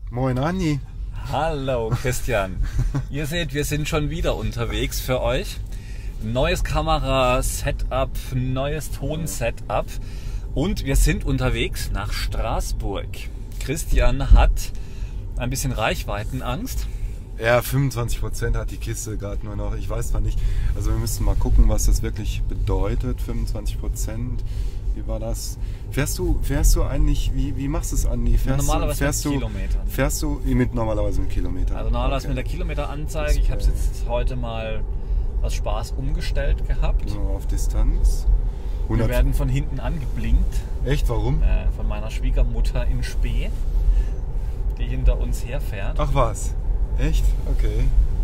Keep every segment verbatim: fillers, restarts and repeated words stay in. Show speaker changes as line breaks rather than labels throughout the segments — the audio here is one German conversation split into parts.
Moin Andi.
Hallo Christian. Ihr seht, wir sind schon wieder unterwegs für euch. Neues Kamera-Setup, neues Ton-Setup und wir sind unterwegs nach Straßburg. Christian hat ein bisschen Reichweitenangst.
Ja, fünfundzwanzig Prozent hat die Kiste gerade nur noch. Ich weiß zwar nicht, also wir müssen mal gucken, was das wirklich bedeutet, fünfundzwanzig Prozent. Wie war das? Fährst du, fährst du eigentlich, wie, wie machst du es, Andi? Fährst
normalerweise
du, fährst
mit
du,
Kilometern.
Fährst du mit, normalerweise mit Kilometern?
Also normalerweise okay. Mit der Kilometeranzeige. Ich habe es jetzt heute mal aus Spaß umgestellt gehabt.
So auf Distanz.
hundert. Wir werden von hinten angeblinkt.
Echt? Warum?
Äh, von meiner Schwiegermutter in Spee, die hinter uns herfährt.
Ach was? Echt? Okay.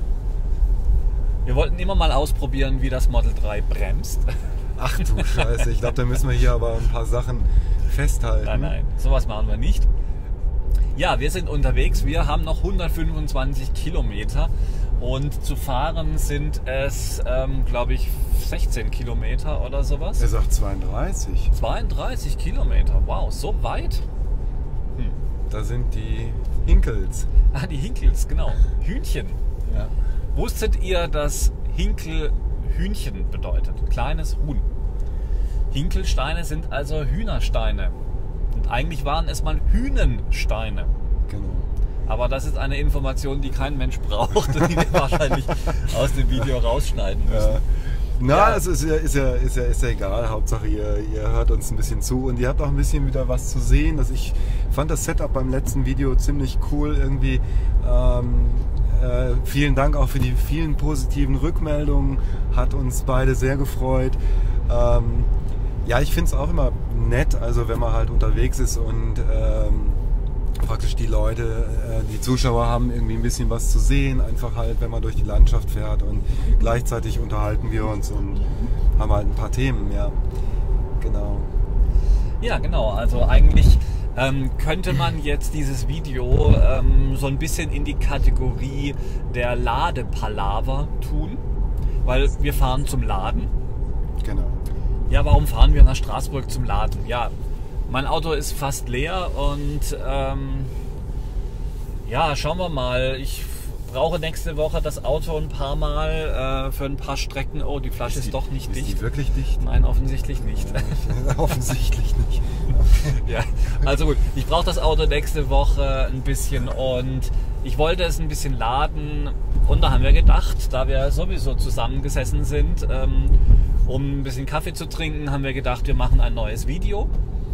Wir wollten immer mal ausprobieren, wie das Model drei bremst.
Ach du Scheiße, ich glaube, da müssen wir hier aber ein paar Sachen festhalten.
Nein, nein, sowas machen wir nicht. Ja, wir sind unterwegs, wir haben noch hundertfünfundzwanzig Kilometer und zu fahren sind es, ähm, glaube ich, sechzehn Kilometer oder sowas.
Er sagt zweiunddreißig.
zweiunddreißig Kilometer, wow, so weit?
Hm. Da sind die Hinkels.
Ah, die Hinkels, genau. Hühnchen.
Ja.
Wusstet ihr, dass Hinkel Hühnchen bedeutet? Kleines Huhn. Hinkelsteine sind also Hühnersteine. Und eigentlich waren es mal Hühnensteine.
Genau.
Aber das ist eine Information, die kein Mensch braucht und die wir wahrscheinlich aus dem Video rausschneiden müssen.
Ja. Na,
ja.
es ist ja, ist, ja, ist, ja, ist ja egal. Hauptsache ihr, ihr hört uns ein bisschen zu und ihr habt auch ein bisschen wieder was zu sehen. Also ich fand das Setup beim letzten Video ziemlich cool irgendwie. Ähm, äh, vielen Dank auch für die vielen positiven Rückmeldungen. Hat uns beide sehr gefreut. Ähm, ja, ich finde es auch immer nett, also wenn man halt unterwegs ist und ähm, praktisch die Leute, äh, die Zuschauer haben irgendwie ein bisschen was zu sehen, einfach halt, wenn man durch die Landschaft fährt und gleichzeitig unterhalten wir uns und haben halt ein paar Themen, ja, genau.
Ja, genau, also eigentlich ähm, könnte man jetzt dieses Video ähm, so ein bisschen in die Kategorie der Ladepalaver tun, weil wir fahren zum Laden.
Genau.
Ja, warum fahren wir nach Straßburg zum Laden? Ja, mein Auto ist fast leer und ähm, ja, schauen wir mal. Ich brauche nächste Woche das Auto ein paar Mal äh, für ein paar Strecken. Oh, die Flasche ist,
ist die,
doch nicht
ist
dicht.
Ist die wirklich dicht?
Nein, offensichtlich nicht.
Ja, offensichtlich nicht.
Ja, also gut, ich brauche das Auto nächste Woche ein bisschen und ich wollte es ein bisschen laden und da haben wir gedacht, da wir sowieso zusammengesessen sind, ähm, um ein bisschen Kaffee zu trinken, haben wir gedacht, wir machen ein neues Video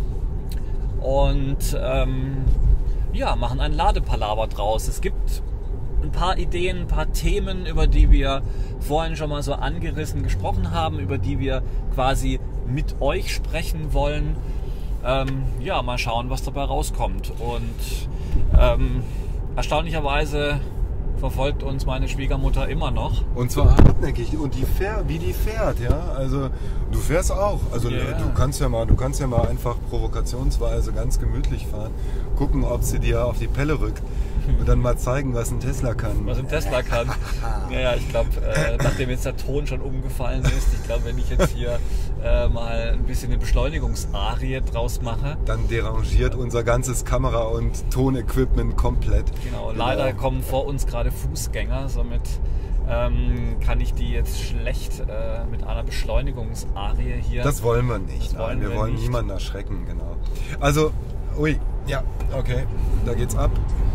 und ähm, ja, machen ein Ladepalaver draus. Es gibt ein paar Ideen, ein paar Themen, über die wir vorhin schon mal so angerissen gesprochen haben, über die wir quasi mit euch sprechen wollen. Ähm, ja, mal schauen, was dabei rauskommt. Und ähm, erstaunlicherweise verfolgt uns meine Schwiegermutter immer noch.
Und zwar hartnäckig und die fährt, wie die fährt, ja. Also du fährst auch. Also yeah. du kannst ja mal, du kannst ja mal einfach provokationsweise ganz gemütlich fahren, gucken, ob sie dir auf die Pelle rückt und dann mal zeigen, was ein Tesla kann.
Was ein Tesla kann. Naja, ich glaube, äh, nachdem jetzt der Ton schon umgefallen ist, ich glaube, wenn ich jetzt hier äh, mal ein bisschen eine Beschleunigungsarie draus mache,
dann derangiert unser ganzes Kamera- und Tonequipment komplett.
Genau, genau. Leider kommen vor uns gerade Fußgänger, somit ähm, kann ich die jetzt schlecht äh, mit einer Beschleunigungsarie hier.
Das wollen wir nicht.
Wollen
Nein, wir,
wir
wollen
nicht.
niemanden erschrecken, genau. Also, ui, ja, okay, da geht's ab.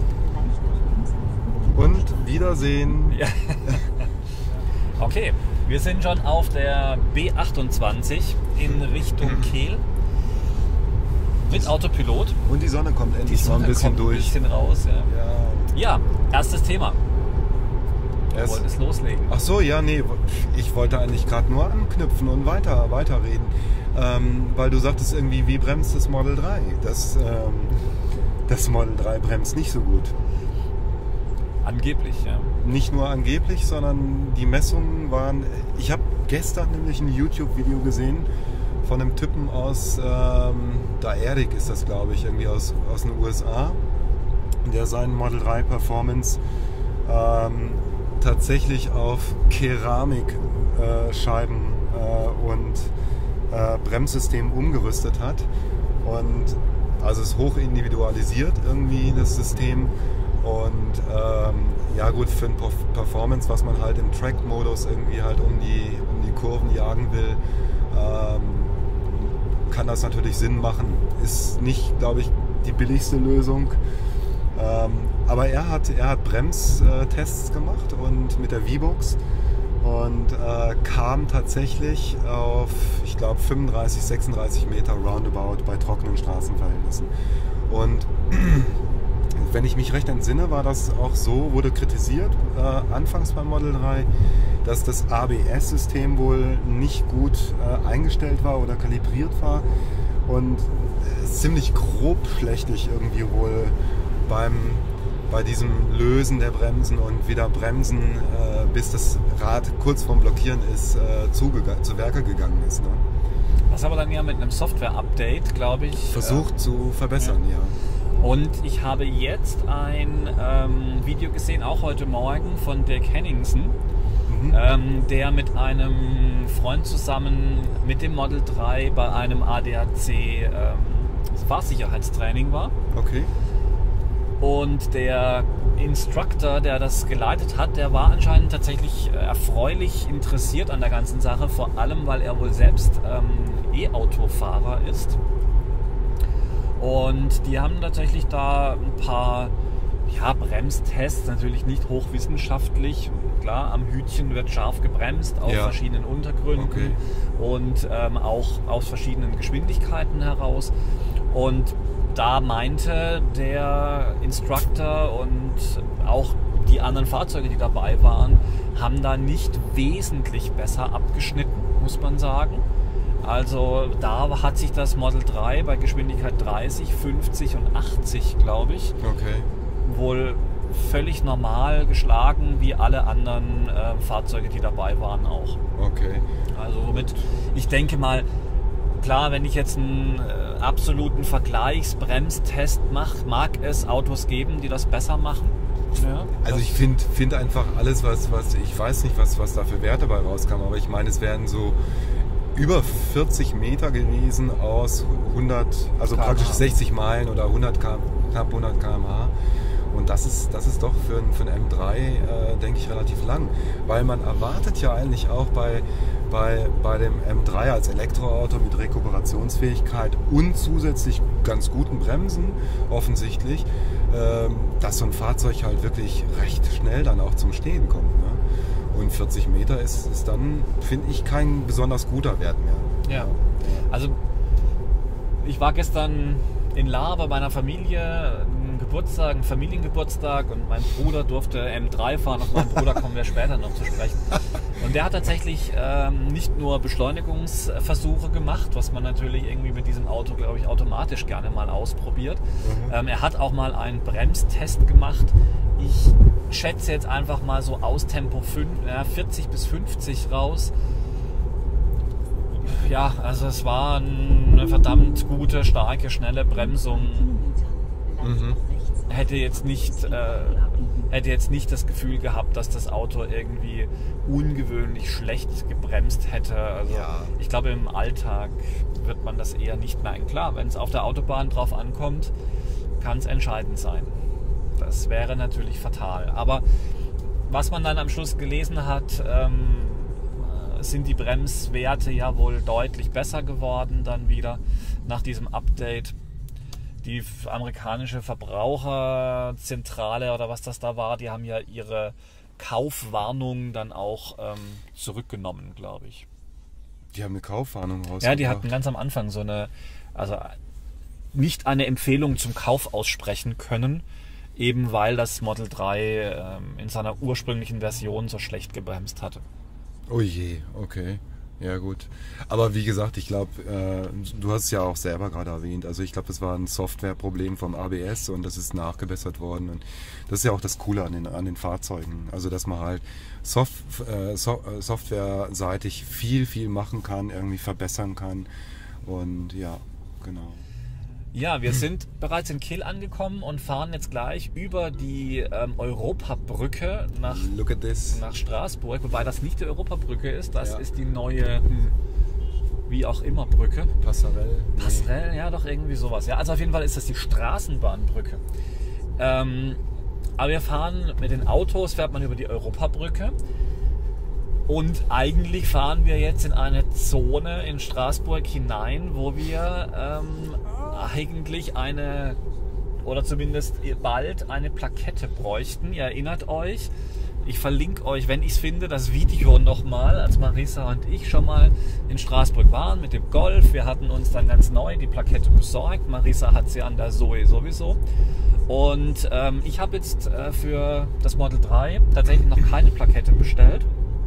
Und Wiedersehen.
Ja. Okay, wir sind schon auf der B achtundzwanzig in Richtung Kehl mit Autopilot.
Und die Sonne kommt endlich mal ein bisschen
kommt
durch.
Ein bisschen raus, ja.
Ja,
ja erstes Thema. Du wolltest loslegen.
Ach so, ja, nee, ich wollte eigentlich gerade nur anknüpfen und weiter, weiterreden. Ähm, weil du sagtest irgendwie, wie bremst das Model drei? Das, ähm, das Model drei bremst nicht so gut.
Angeblich, ja.
Nicht nur angeblich, sondern die Messungen waren... Ich habe gestern nämlich ein YouTube-Video gesehen von einem Typen aus, ähm, da Eric ist das, glaube ich, irgendwie aus, aus den U S A, der seinen Model drei Performance ähm, tatsächlich auf Keramikscheiben äh, und äh, Bremssystem umgerüstet hat. Und also es ist hoch individualisiert irgendwie, das System. Und ähm, ja gut, für ein Performance, was man halt im Track-Modus irgendwie halt um die, um die Kurven jagen will, ähm, kann das natürlich Sinn machen. Ist nicht, glaube ich, die billigste Lösung. Ähm, aber er hat, er hat Bremstests gemacht und mit der V-Box und äh, kam tatsächlich auf, ich glaube, fünfunddreißig, sechsunddreißig Meter Roundabout bei trockenen Straßenverhältnissen. Und wenn ich mich recht entsinne, war das auch so, wurde kritisiert, äh, anfangs beim Model drei, dass das A B S-System wohl nicht gut äh, eingestellt war oder kalibriert war und äh, ziemlich grobschlächtig irgendwie wohl beim, bei diesem Lösen der Bremsen und wieder Bremsen, äh, bis das Rad kurz vorm Blockieren ist, äh, zu, zu Werke gegangen ist. Ne?
Was aber dann ja mit einem Software-Update, glaube ich,
versucht äh, zu verbessern, ja. ja.
Und ich habe jetzt ein ähm, Video gesehen, auch heute Morgen, von Dirk Henningsen, mhm. ähm, der mit einem Freund zusammen mit dem Model drei bei einem A D A C ähm, Fahrsicherheitstraining war.
Okay.
Und der Instructor, der das geleitet hat, der war anscheinend tatsächlich erfreulich interessiert an der ganzen Sache, vor allem weil er wohl selbst ähm, E-Autofahrer ist. Und die haben tatsächlich da ein paar ja, Bremstests, natürlich nicht hochwissenschaftlich. Klar, am Hütchen wird scharf gebremst, auf ja. verschiedenen Untergründen okay. und ähm, auch aus verschiedenen Geschwindigkeiten heraus. Und da meinte der Instructor und auch die anderen Fahrzeuge, die dabei waren, haben da nicht wesentlich besser abgeschnitten, muss man sagen. Also da hat sich das Model drei bei Geschwindigkeit dreißig, fünfzig und achtzig, glaube ich,
okay.
wohl völlig normal geschlagen, wie alle anderen äh, Fahrzeuge, die dabei waren auch.
Okay.
Also somit, ich denke mal, klar, wenn ich jetzt einen äh, absoluten Vergleichsbremstest mache, mag es Autos geben, die das besser machen. Ja,
also ich finde find einfach alles, was, was, ich weiß nicht, was, was da für Werte bei rauskamen, aber ich meine, es werden so über vierzig Meter gewesen aus hundert, also
K M H.
Praktisch sechzig Meilen oder hundert, knapp hundert Kilometer pro Stunde. Und das ist, das ist doch für ein, für ein M drei, äh, denke ich, relativ lang. Weil man erwartet ja eigentlich auch bei, bei, bei dem M drei als Elektroauto mit Rekuperationsfähigkeit und zusätzlich ganz guten Bremsen offensichtlich, äh, dass so ein Fahrzeug halt wirklich recht schnell dann auch zum Stehen kommt. Ne? Und vierzig Meter ist, ist dann, finde ich, kein besonders guter Wert mehr.
Ja, also ich war gestern in Lahr bei meiner Familie, ein Geburtstag, ein Familiengeburtstag, und mein Bruder durfte M drei fahren. Auf meinen Bruder kommen wir später noch zu sprechen. Und der hat tatsächlich ähm, nicht nur Beschleunigungsversuche gemacht, was man natürlich irgendwie mit diesem Auto, glaube ich, automatisch gerne mal ausprobiert. Mhm. Ähm, er hat auch mal einen Bremstest gemacht. Ich schätze jetzt einfach mal so aus Tempo fünf, ja, vierzig bis fünfzig raus. Ja, also es war eine verdammt gute, starke, schnelle Bremsung. Mhm. Hätte jetzt nicht, äh, hätte jetzt nicht das Gefühl gehabt, dass das Auto irgendwie ungewöhnlich schlecht gebremst hätte. Also
ja.
Ich glaube, im Alltag wird man das eher nicht merken. Klar, wenn es auf der Autobahn drauf ankommt, kann es entscheidend sein. Das wäre natürlich fatal. Aber was man dann am Schluss gelesen hat, ähm, sind die Bremswerte ja wohl deutlich besser geworden dann wieder nach diesem Update. Die amerikanische Verbraucherzentrale oder was das da war, die haben ja ihre Kaufwarnung dann auch ähm, zurückgenommen, glaube ich.
Die haben eine Kaufwarnung rausgebracht?
Ja, die hatten ganz am Anfang so eine, also nicht eine Empfehlung zum Kauf aussprechen können, eben weil das Model drei ähm, in seiner ursprünglichen Version so schlecht gebremst hatte.
Oh je, okay. Ja gut. Aber wie gesagt, ich glaube, äh, du hast es ja auch selber gerade erwähnt, also ich glaube, das war ein Softwareproblem vom A B S und das ist nachgebessert worden. Und das ist ja auch das Coole an den, an den Fahrzeugen, also dass man halt Soft, äh, so, äh, softwareseitig viel, viel machen kann, irgendwie verbessern kann und ja, genau.
Ja, wir sind bereits in Kehl angekommen und fahren jetzt gleich über die ähm, Europabrücke nach,
Look at this.
nach Straßburg, wobei das nicht die Europabrücke ist, das
ja.
ist die neue, hm, wie auch immer, Brücke.
Passerelle. Nee.
Passerelle, ja doch irgendwie sowas. Ja, also auf jeden Fall ist das die Straßenbahnbrücke. Ähm, aber wir fahren mit den Autos, fährt man über die Europabrücke. Und eigentlich fahren wir jetzt in eine Zone in Straßburg hinein, wo wir ähm, eigentlich eine, oder zumindest bald eine Plakette bräuchten. Ihr erinnert euch, ich verlinke euch, wenn ich es finde, das Video nochmal, als Marisa und ich schon mal in Straßburg waren mit dem Golf. Wir hatten uns dann ganz neu die Plakette besorgt. Marisa hat sie an der Zoe sowieso. Und ähm, ich habe jetzt äh, für das Model drei tatsächlich noch keine Plakette bestellt.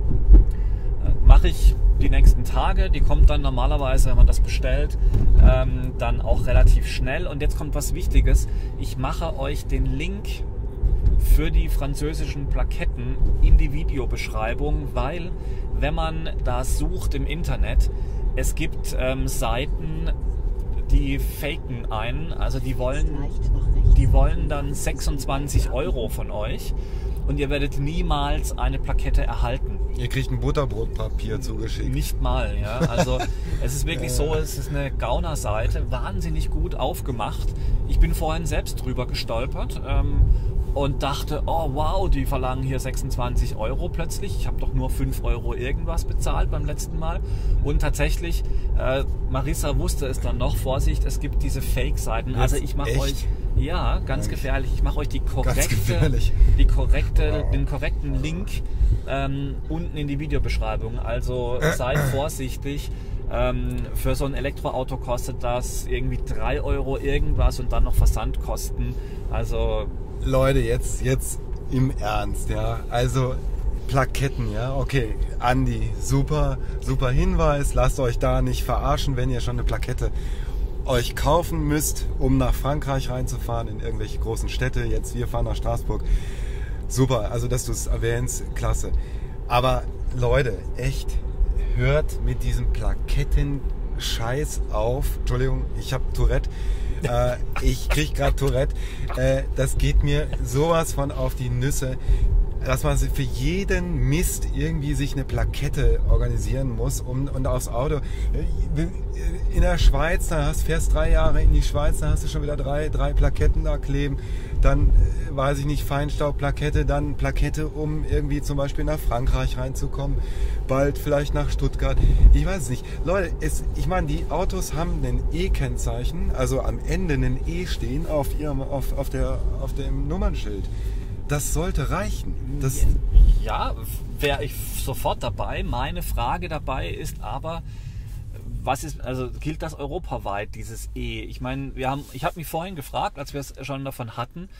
Mache ich die nächsten Tage, die kommt dann normalerweise, wenn man das bestellt, ähm, dann auch relativ schnell. Und jetzt kommt was Wichtiges, ich mache euch den Link für die französischen Plaketten in die Videobeschreibung, weil wenn man da sucht im Internet, es gibt ähm, Seiten, die faken einen, also die wollen, die wollen dann sechsundzwanzig Euro von euch. Und ihr werdet niemals eine Plakette erhalten.
Ihr kriegt ein Butterbrotpapier zugeschickt.
Nicht mal, ja. Also es ist wirklich so, es ist eine Gaunerseite, wahnsinnig gut aufgemacht. Ich bin vorhin selbst drüber gestolpert ähm, und dachte, oh wow, die verlangen hier sechsundzwanzig Euro plötzlich. Ich habe doch nur fünf Euro irgendwas bezahlt beim letzten Mal. Und tatsächlich, äh, Marisa wusste es dann noch, Vorsicht, es gibt diese Fake-Seiten. Also ich mache euch... Ja, ganz Eigentlich. gefährlich. Ich mache euch die korrekte, die korrekte, wow. den korrekten Link ähm, unten in die Videobeschreibung. Also äh. seid vorsichtig. Ähm, für so ein Elektroauto kostet das irgendwie drei Euro irgendwas und dann noch Versandkosten. Also
Leute, jetzt, jetzt im Ernst, ja. Also Plaketten, ja. Okay, Andi, super, super Hinweis. Lasst euch da nicht verarschen, wenn ihr schon eine Plakette euch kaufen müsst, um nach Frankreich reinzufahren, in irgendwelche großen Städte. Jetzt, wir fahren nach Straßburg. Super, also dass du es erwähnst, klasse. Aber Leute, echt, hört mit diesem Plaketten-Scheiß auf. Entschuldigung, ich habe Tourette. äh, ich kriege gerade Tourette. Äh, das geht mir sowas von auf die Nüsse, dass man für jeden Mist irgendwie sich eine Plakette organisieren muss um, und aufs Auto. In der Schweiz, da hast, fährst drei Jahre in die Schweiz, da hast du schon wieder drei, drei Plaketten da kleben. Dann, weiß ich nicht, Feinstaubplakette, dann Plakette, um irgendwie zum Beispiel nach Frankreich reinzukommen. Bald vielleicht nach Stuttgart. Ich weiß es nicht. Leute, es, ich meine, die Autos haben ein E-Kennzeichen, also am Ende ein E stehen auf, ihrem, auf, auf, der, auf dem Nummernschild. Das sollte reichen. Das
ja, wäre ich sofort dabei. Meine Frage dabei ist aber, was ist, also gilt das europaweit, dieses E? Ich meine, wir haben, ich habe mich vorhin gefragt, als wir es schon davon hatten,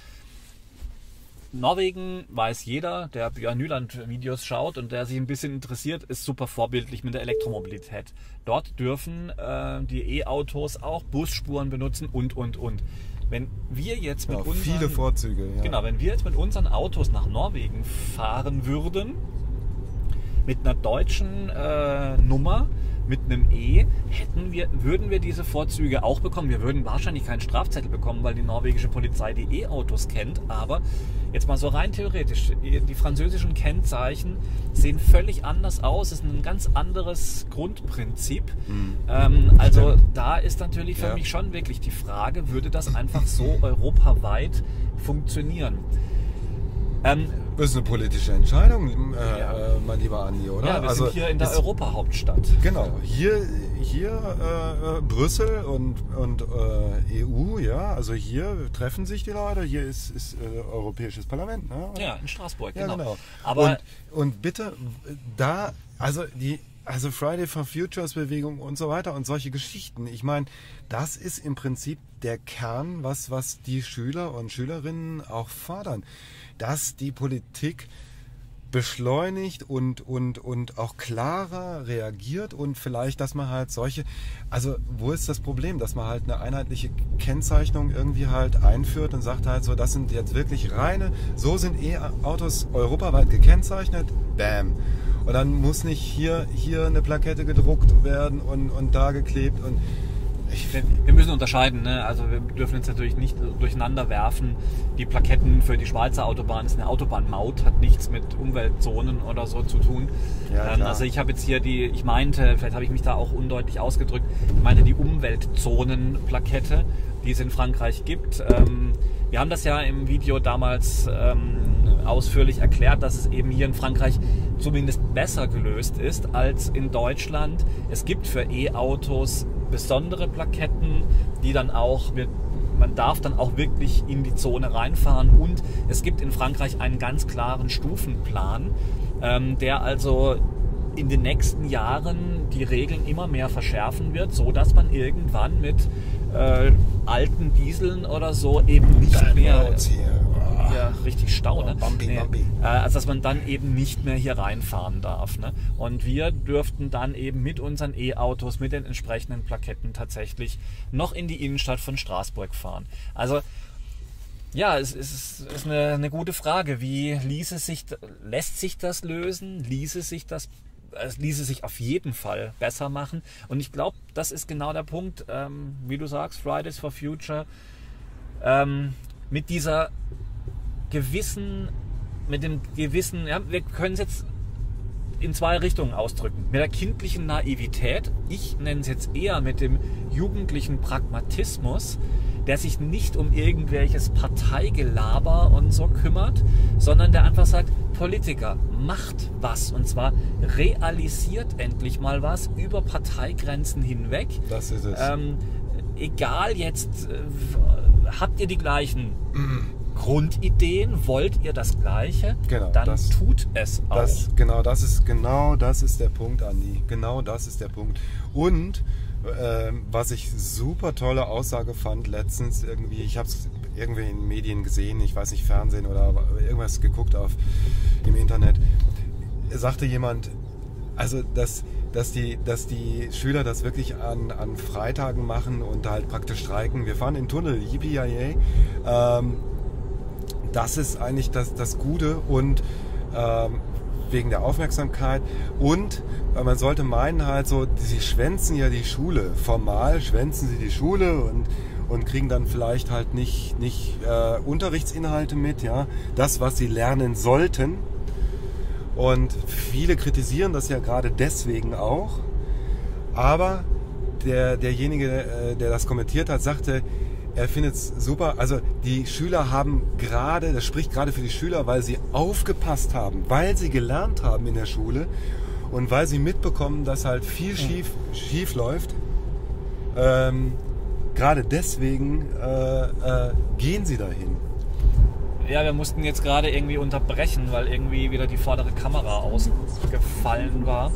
Norwegen weiß jeder, der Björn Nyland-Videos schaut und der sich ein bisschen interessiert, ist super vorbildlich mit der Elektromobilität. Dort dürfen äh, die E-Autos auch Busspuren benutzen und, und, und. Wenn wir jetzt mit
ja,
unseren,
viele Vorzüge, ja.
Genau, wenn wir jetzt mit unseren Autos nach Norwegen fahren würden, mit einer deutschen äh, Nummer, mit einem E, hätten wir, würden wir diese Vorzüge auch bekommen. Wir würden wahrscheinlich keinen Strafzettel bekommen, weil die norwegische Polizei die E-Autos kennt. Aber jetzt mal so rein theoretisch, die französischen Kennzeichen sehen völlig anders aus. Es ist ein ganz anderes Grundprinzip. Mhm. Ähm, also da ist natürlich für ja. mich schon wirklich die Frage, würde das einfach so europaweit funktionieren? Ähm,
das ist eine politische Entscheidung, äh, ja. äh, mein lieber Andi, oder?
Ja, wir
also
sind hier in der Europahauptstadt.
Genau, hier, hier äh, Brüssel und, und äh, E U, ja, also hier treffen sich die Leute, hier ist, ist äh, Europäisches Parlament. Ne?
Ja, in Straßburg,
ja,
genau.
genau.
Aber
und, und bitte, da, also die... Also Friday for Futures Bewegung und so weiter und solche Geschichten. Ich meine, das ist im Prinzip der Kern, was, was die Schüler und Schülerinnen auch fordern. Dass die Politik beschleunigt und, und, und auch klarer reagiert und vielleicht, dass man halt solche, also wo ist das Problem, dass man halt eine einheitliche Kennzeichnung irgendwie halt einführt und sagt halt so, das sind jetzt wirklich reine, so sind E-Autos europaweit gekennzeichnet, bam. Und dann muss nicht hier, hier eine Plakette gedruckt werden und, und da geklebt. Und
ich, wir, wir müssen unterscheiden, ne? Also wir dürfen jetzt natürlich nicht durcheinander werfen. Die Plaketten für die Schweizer Autobahn ist eine Autobahnmaut, hat nichts mit Umweltzonen oder so zu tun. Ja, ähm, also ich habe jetzt hier die, ich meinte, vielleicht habe ich mich da auch undeutlich ausgedrückt, ich meinte die Umweltzonenplakette, die es in Frankreich gibt. Ähm, wir haben das ja im Video damals ähm, ausführlich erklärt, dass es eben hier in Frankreich zumindest besser gelöst ist als in Deutschland. Es gibt für E-Autos besondere Plaketten, die dann auch, man darf dann auch wirklich in die Zone reinfahren, und es gibt in Frankreich einen ganz klaren Stufenplan, ähm, der also in den nächsten Jahren die Regeln immer mehr verschärfen wird, so dass man irgendwann mit äh, alten Dieseln oder so eben nicht
Dein
mehr...
Maus hier. Oh.
Ja, richtig Stau, ne?
Oh, Bambi,
nee.
Bambi.
Äh, also dass man dann eben nicht mehr hier reinfahren darf. Ne? Und wir dürften dann eben mit unseren E-Autos, mit den entsprechenden Plaketten tatsächlich noch in die Innenstadt von Straßburg fahren. Also ja, es ist, ist eine, eine gute Frage. Wie ließe sich, lässt sich das lösen? Ließe sich das Es ließe sich auf jeden Fall besser machen. Und ich glaube, das ist genau der Punkt, ähm, wie du sagst, Fridays for Future, ähm, mit dieser gewissen, mit dem gewissen, ja, wir können es jetzt in zwei Richtungen ausdrücken. Mit der kindlichen Naivität, ich nenne es jetzt eher mit dem jugendlichen Pragmatismus, der sich nicht um irgendwelches Parteigelaber und so kümmert, sondern der einfach sagt, Politiker, macht was, und zwar realisiert endlich mal was über Parteigrenzen hinweg.
Das ist es.
Ähm, egal jetzt, äh, habt ihr die gleichen Grundideen, wollt ihr das Gleiche,
Genau,
dann
das-
tut es auch.
Das, genau, das ist, genau das ist der Punkt, Andi. Genau das ist der Punkt. Und ähm, was ich super tolle Aussage fand letztens irgendwie, ich habe es irgendwie in Medien gesehen, ich weiß nicht, Fernsehen oder irgendwas geguckt auf im Internet, sagte jemand, also dass, dass, die, dass die Schüler das wirklich an, an Freitagen machen und halt praktisch streiken. Wir fahren in den Tunnel, yippie ähm, das ist eigentlich das, das Gute, und ähm, wegen der Aufmerksamkeit, und äh, man sollte meinen halt so, sie schwänzen ja die Schule, formal schwänzen sie die Schule und, und kriegen dann vielleicht halt nicht, nicht äh, Unterrichtsinhalte mit, ja, das, was sie lernen sollten, und viele kritisieren das ja gerade deswegen auch, aber der, derjenige, äh, der das kommentiert hat, sagte, er findet es super, also die Schüler haben gerade, das spricht gerade für die Schüler, weil sie aufgepasst haben, weil sie gelernt haben in der Schule und weil sie mitbekommen, dass halt viel schief, schief läuft. Ähm, gerade deswegen äh, äh, gehen sie dahin.
Ja, wir mussten jetzt gerade irgendwie unterbrechen, weil irgendwie wieder die vordere Kamera ausgefallen war.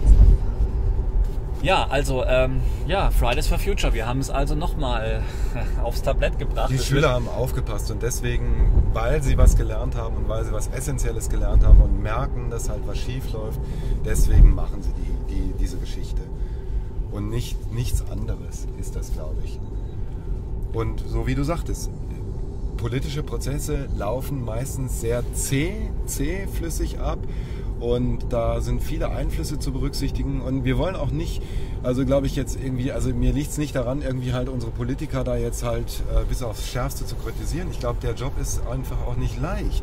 Ja, also, ähm, ja, Fridays for Future, wir haben es also nochmal aufs Tablett gebracht.
Die
Es
Schüler
wird-
haben aufgepasst, und deswegen, weil sie was gelernt haben und weil sie was Essentielles gelernt haben und merken, dass halt was schief läuft, deswegen machen sie die, die, diese Geschichte. Und nicht, nichts anderes ist das, glaube ich. Und so wie du sagtest, politische Prozesse laufen meistens sehr zäh, zähflüssig ab. Und da sind viele Einflüsse zu berücksichtigen, und wir wollen auch nicht, also glaube ich jetzt irgendwie, also mir liegt es nicht daran, irgendwie halt unsere Politiker da jetzt halt äh, bis aufs Schärfste zu kritisieren. Ich glaube, der Job ist einfach auch nicht leicht,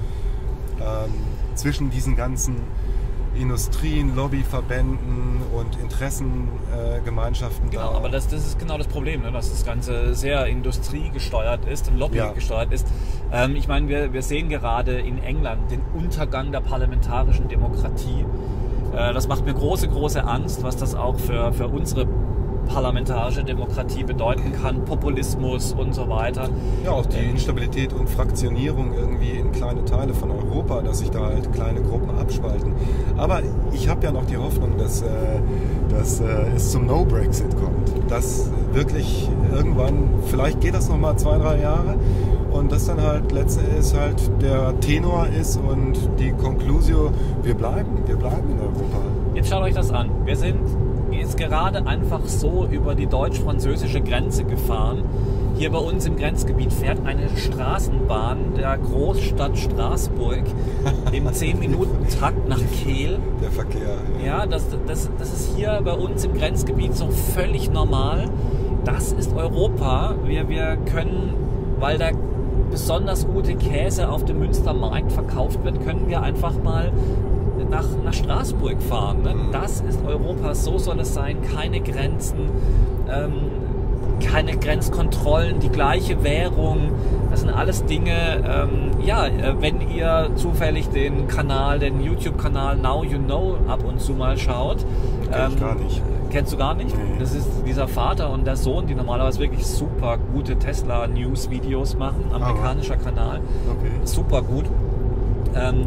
ja. Ähm, zwischen diesen ganzen Industrien, Lobbyverbänden und Interessengemeinschaften.
Genau,
da.
aber das, das ist genau das Problem, ne? Dass das Ganze sehr industriegesteuert ist und Lobby
Ja.
gesteuert ist. Ähm, ich meine, wir, wir sehen gerade in England den Untergang der parlamentarischen Demokratie. Äh, das macht mir große, große Angst, was das auch für, für unsere parlamentarische Demokratie bedeuten kann, Populismus und so weiter.
Ja, auch die Instabilität und Fraktionierung irgendwie in kleine Teile von Europa, dass sich da halt kleine Gruppen abspalten. Aber ich habe ja noch die Hoffnung, dass, äh, dass äh, es zum No-Brexit kommt. Dass wirklich irgendwann, vielleicht geht das nochmal zwei, drei Jahre, und das dann halt letzte ist halt der Tenor ist und die Conclusio, wir bleiben, wir bleiben in Europa.
Jetzt schaut euch das an. Wir sind jetzt gerade einfach so über die deutsch-französische Grenze gefahren. Hier bei uns im Grenzgebiet fährt eine Straßenbahn der Großstadt Straßburg im zehn Minuten Takt nach Kehl.
Der Verkehr.
Ja, das, das, das ist hier bei uns im Grenzgebiet so völlig normal. Das ist Europa. Wir, wir können, weil da besonders gute Käse auf dem Münstermarkt verkauft wird, können wir einfach mal nach, nach Straßburg fahren. Ne? Das ist Europa, so soll es sein, keine Grenzen. Ähm, keine Grenzkontrollen, die gleiche Währung. Das sind alles Dinge, ähm, ja, wenn ihr zufällig den Kanal, den YouTube-Kanal Now You Know ab und zu mal schaut.
Kenn ich
ähm,
gar nicht.
Kennst du gar nicht?
Nee.
Das ist dieser Vater und der Sohn, die normalerweise wirklich super gute Tesla-News-Videos machen. Amerikanischer
Aber.
Kanal.
Okay.
Super gut. Ähm,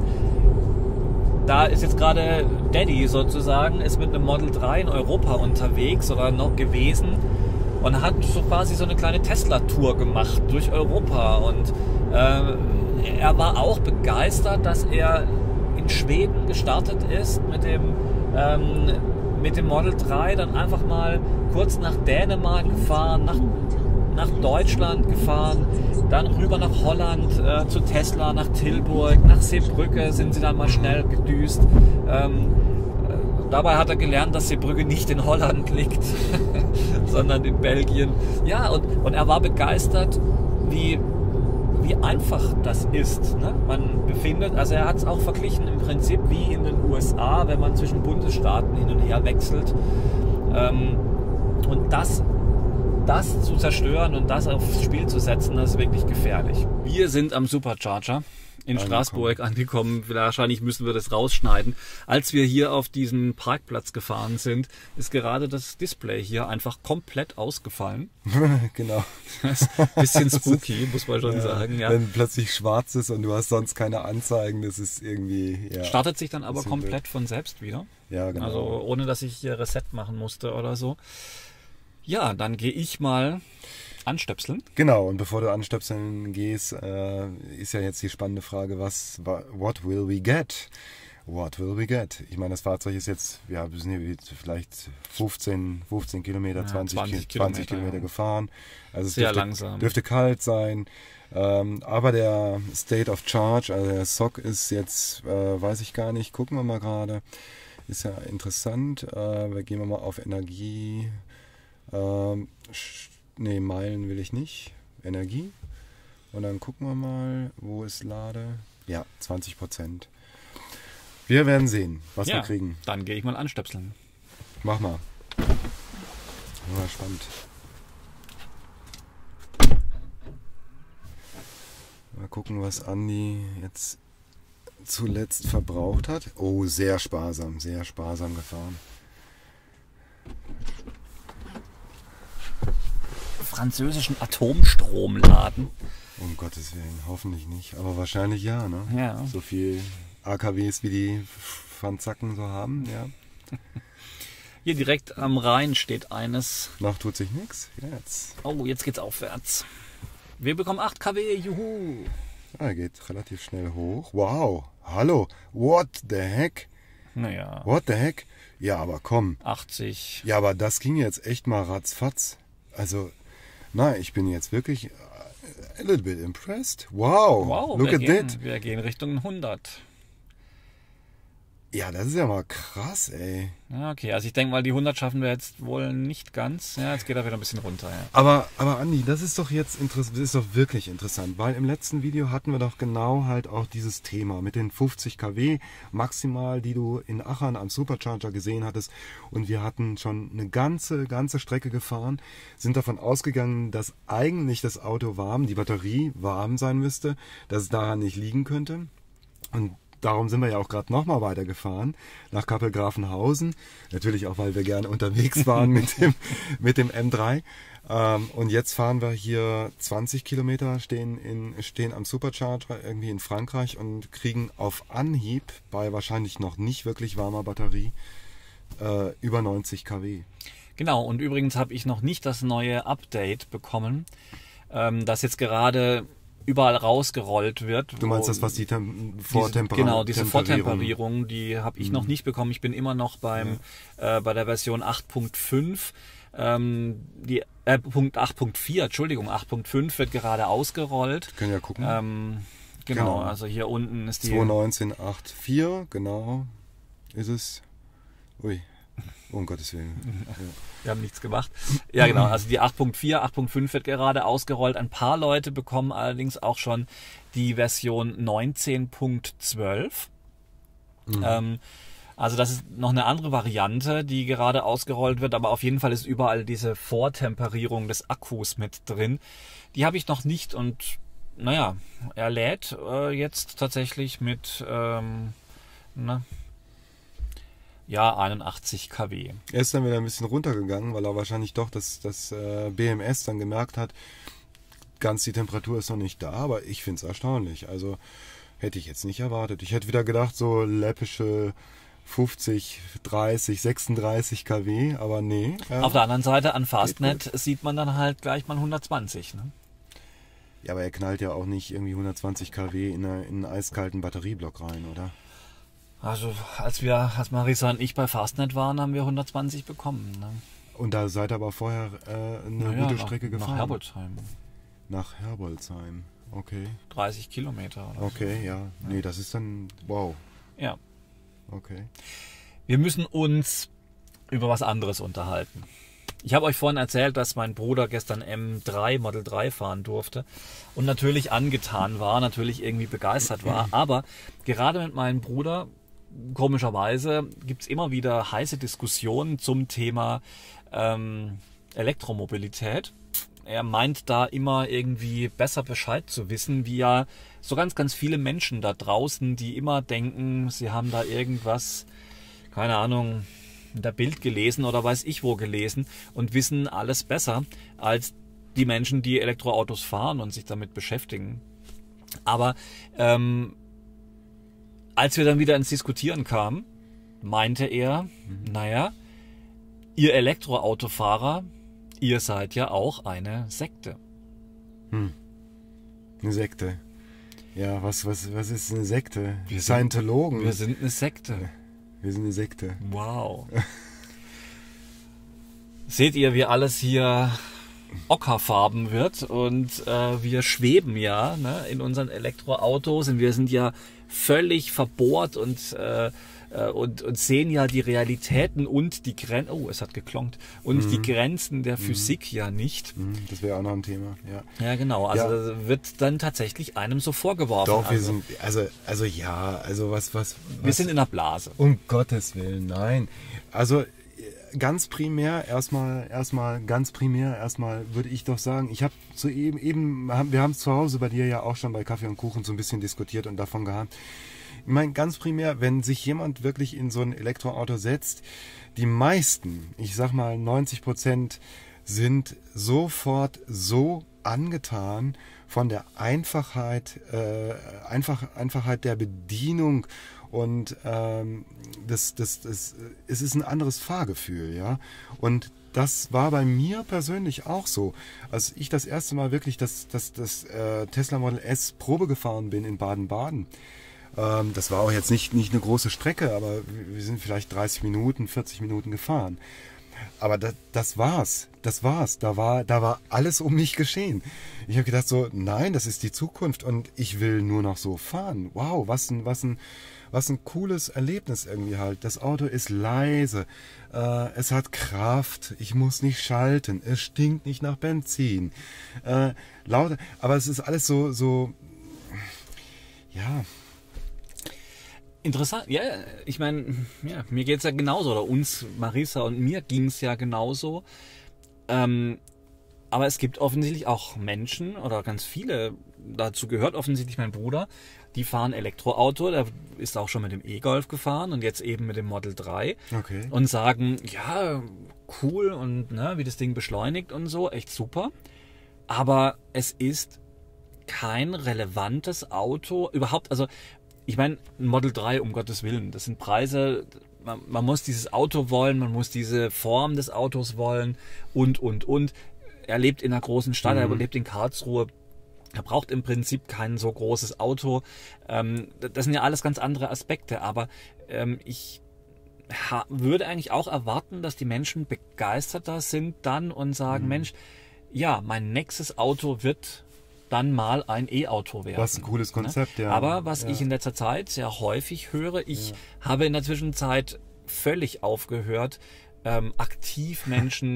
da ist jetzt gerade Daddy sozusagen, ist mit einem Model drei in Europa unterwegs oder noch gewesen und hat so quasi so eine kleine Tesla-Tour gemacht durch Europa. Und äh, er war auch begeistert, dass er in Schweden gestartet ist mit dem, ähm, mit dem Model drei, dann einfach mal kurz nach Dänemark gefahren, nach, nach Deutschland gefahren, dann rüber nach Holland äh, zu Tesla, nach Tilburg, nach Seebrücke sind sie dann mal schnell gedüst. Ähm, äh, dabei hat er gelernt, dass Seebrücke nicht in Holland liegt, sondern in Belgien. Ja, und, und er war begeistert, wie, wie einfach das ist. Ne? Man befindet, also er hat es auch verglichen im Prinzip wie in den U S A, wenn man zwischen Bundesstaaten hin und her wechselt. Ähm, und das Das zu zerstören und das aufs Spiel zu setzen, das ist wirklich gefährlich. Wir sind am Supercharger in Straßburg angekommen. Wahrscheinlich müssen wir das rausschneiden. Als wir hier auf diesen Parkplatz gefahren sind, ist gerade das Display hier einfach komplett ausgefallen.
Genau.
Das ist ein bisschen spooky, muss man schon
ja,
sagen. Ja.
Wenn plötzlich schwarz ist und du hast sonst keine Anzeigen, das ist irgendwie... Ja,
startet sich dann aber komplett blöd. Von selbst wieder.
Ja, genau.
Also ohne, dass ich hier Reset machen musste oder so. Ja, dann gehe ich mal anstöpseln.
Genau, und bevor du anstöpseln gehst, äh, ist ja jetzt die spannende Frage, was, what will we get? What will we get? Ich meine, das Fahrzeug ist jetzt, ja, wir sind hier vielleicht fünfzehn, fünfzehn Kilometer,
ja,
zwanzig,
zwanzig,
zwanzig Kilometer
ja.
gefahren. Also es
sehr
dürfte,
langsam.
dürfte kalt sein. Ähm, aber der State of Charge, also der S O C ist jetzt, äh, weiß ich gar nicht, gucken wir mal gerade. Ist ja interessant. Äh, wir gehen wir mal auf Energie. Ähm, ne, Meilen will ich nicht. Energie. Und dann gucken wir mal, wo ist Lade. Ja, zwanzig Prozent. Wir werden sehen, was
ja,
wir kriegen.
Dann gehe ich mal anstöpseln.
Mach mal. Ja, spannend. Mal gucken, was Andi jetzt zuletzt verbraucht hat. Oh, sehr sparsam, sehr sparsam gefahren.
Französischen Atomstromladen.
Um Gottes Willen, hoffentlich nicht. Aber wahrscheinlich ja, ne?
Ja.
So viel A K Ws, wie die Franzacken so haben, ja.
Hier direkt am Rhein steht eines.
Noch tut sich nichts. Jetzt.
Oh, jetzt geht's aufwärts. Wir bekommen acht Kilowatt, juhu.
Ah, er geht relativ schnell hoch. Wow, hallo, what the heck?
Naja.
What the heck? Ja, aber komm.
achtzig.
Ja, aber das ging jetzt echt mal ratzfatz. Also, na, ich bin jetzt wirklich a little bit impressed. Wow,
wow
look
wir
at
gehen,
that.
Wir gehen Richtung hundert.
Ja, das ist ja mal krass, ey.
Ja, okay, also ich denke mal, die hundert schaffen wir jetzt wohl nicht ganz. Ja, jetzt geht er wieder ein bisschen runter. Ja.
Aber, aber Andi, das ist doch jetzt interessant, das ist doch wirklich interessant, weil im letzten Video hatten wir doch genau halt auch dieses Thema mit den fünfzig Kilowatt maximal, die du in Aachen am Supercharger gesehen hattest. Und wir hatten schon eine ganze, ganze Strecke gefahren, sind davon ausgegangen, dass eigentlich das Auto warm, die Batterie warm sein müsste, dass es daran nicht liegen könnte. Und darum sind wir ja auch gerade nochmal weitergefahren nach Kappel-Grafenhausen. Natürlich auch, weil wir gerne unterwegs waren mit dem, mit dem M drei. Ähm, und jetzt fahren wir hier zwanzig Kilometer, stehen, in, stehen am Supercharger irgendwie in Frankreich und kriegen auf Anhieb bei wahrscheinlich noch nicht wirklich warmer Batterie äh, über neunzig Kilowatt.
Genau, und übrigens habe ich noch nicht das neue Update bekommen, ähm, das jetzt gerade überall rausgerollt wird.
Du meinst das, was die Tem Vortemperierung...
Genau, diese Vortemperierung, die habe ich mhm. noch nicht bekommen. Ich bin immer noch beim ja. äh, bei der Version acht Punkt fünf. Ähm, die äh, acht Punkt vier, Entschuldigung, acht Punkt fünf wird gerade ausgerollt.
Können ja gucken.
Ähm, genau, genau, also hier unten ist die...
zwei neunzehn Punkt acht Punkt vier, genau, ist es. Ui. Um Gottes Willen. Ja.
Wir haben nichts gemacht. Ja, genau. Also die acht Punkt vier, acht Punkt fünf wird gerade ausgerollt. Ein paar Leute bekommen allerdings auch schon die Version neunzehn Punkt zwölf. Mhm. Ähm, Also das ist noch eine andere Variante, die gerade ausgerollt wird, aber auf jeden Fall ist überall diese Vortemperierung des Akkus mit drin. Die habe ich noch nicht und naja, er lädt äh, jetzt tatsächlich mit ähm, na, ja, einundachtzig Kilowatt.
Er ist dann wieder ein bisschen runtergegangen, weil er wahrscheinlich doch das, das äh, B M S dann gemerkt hat, ganz die Temperatur ist noch nicht da, aber ich finde es erstaunlich. Also hätte ich jetzt nicht erwartet. Ich hätte wieder gedacht, so läppische fünfzig, dreißig, sechsunddreißig Kilowatt, aber nee.
Äh, Auf der anderen Seite an Fastnet sieht man dann halt gleich mal hundertzwanzig. Ne?
Ja, aber er knallt ja auch nicht irgendwie hundertzwanzig Kilowatt in, eine, in einen eiskalten Batterieblock rein, oder?
Also als wir, als Marisa und ich bei Fastnet waren, haben wir hundertzwanzig bekommen. Ne?
Und da seid ihr aber vorher äh, eine
naja,
gute
nach,
Strecke gefahren?
Nach Herbolzheim.
Nach Herbolzheim, okay.
dreißig Kilometer. Oder
okay,
so.
ja. Nee, das ist dann, wow.
Ja.
Okay.
Wir müssen uns über was anderes unterhalten. Ich habe euch vorhin erzählt, dass mein Bruder gestern M drei, Model drei fahren durfte und natürlich angetan war, natürlich irgendwie begeistert war. Aber gerade mit meinem Bruder, komischerweise, gibt es immer wieder heiße Diskussionen zum Thema ähm, Elektromobilität. Er meint da immer irgendwie besser Bescheid zu wissen, wie ja so ganz, ganz viele Menschen da draußen, die immer denken, sie haben da irgendwas, keine Ahnung, in der Bild gelesen oder weiß ich wo gelesen und wissen alles besser als die Menschen, die Elektroautos fahren und sich damit beschäftigen. Aber ähm, als wir dann wieder ins Diskutieren kamen, meinte er, mhm. naja, ihr Elektroautofahrer, ihr seid ja auch eine Sekte.
Hm. Eine Sekte. Ja, was, was, was ist eine Sekte?
Wir
Scientologen.
Sind, wir sind eine Sekte.
Wir sind eine Sekte.
Wow. Seht ihr, wie alles hier ockerfarben wird und äh, wir schweben ja ne, in unseren Elektroautos und wir sind ja völlig verbohrt und äh, Und, und sehen ja die Realitäten und die Grenzen, oh, es hat geklonkt, und mhm. die Grenzen der Physik mhm. ja nicht.
Das wäre auch noch ein Thema, ja.
Ja, genau, also ja. wird dann tatsächlich einem so vorgeworfen.
Doch, wir
also,
sind, also, also ja, also was, was.
Wir
was,
sind in der Blase.
Um Gottes Willen, nein. Also ganz primär erstmal, erstmal, ganz primär erstmal würde ich doch sagen, ich habe zu eben, eben, wir haben es zu Hause bei dir ja auch schon bei Kaffee und Kuchen so ein bisschen diskutiert und davon gehabt. Ich meine, ganz primär, wenn sich jemand wirklich in so ein Elektroauto setzt, die meisten, ich sag mal neunzig Prozent, sind sofort so angetan von der Einfachheit, äh, Einfach, Einfachheit der Bedienung und ähm, das, das, das, es ist ein anderes Fahrgefühl, ja. Und das war bei mir persönlich auch so. Als ich das erste Mal wirklich das, das, das äh, Tesla Model S Probe gefahren bin in Baden-Baden, das war auch jetzt nicht, nicht eine große Strecke, aber wir sind vielleicht dreißig Minuten, vierzig Minuten gefahren. Aber das, das war's. Das war's. Da war, da war alles um mich geschehen. Ich habe gedacht so, nein, das ist die Zukunft und ich will nur noch so fahren. Wow, was ein, was ein, was ein cooles Erlebnis irgendwie halt. Das Auto ist leise. Äh, es hat Kraft. Ich muss nicht schalten. Es stinkt nicht nach Benzin. Äh, laut, aber es ist alles so, so, ja.
Interessant, ja, ich meine, ja, mir geht's ja genauso, oder uns, Marisa und mir ging's ja genauso. Ähm, aber es gibt offensichtlich auch Menschen, oder ganz viele, dazu gehört offensichtlich mein Bruder, die fahren Elektroauto, der ist auch schon mit dem E-Golf gefahren und jetzt eben mit dem Model drei.
Okay.
Und sagen, ja, cool und ne, wie das Ding beschleunigt und so, echt super. Aber es ist kein relevantes Auto, überhaupt, also ich meine, ein Model drei, um Gottes Willen, das sind Preise, man, man muss dieses Auto wollen, man muss diese Form des Autos wollen und, und, und. Er lebt in einer großen Stadt, mhm. er lebt in Karlsruhe, er braucht im Prinzip kein so großes Auto. Ähm, das sind ja alles ganz andere Aspekte, aber ähm, ich ha- würde eigentlich auch erwarten, dass die Menschen begeisterter sind dann und sagen, mhm. Mensch, ja, mein nächstes Auto wird dann mal ein E-Auto werden.
Was ein cooles Konzept,
ne?
ja.
Aber was
ja.
ich in letzter Zeit sehr häufig höre, ich
ja.
habe in der Zwischenzeit völlig aufgehört, ähm, aktiv Menschen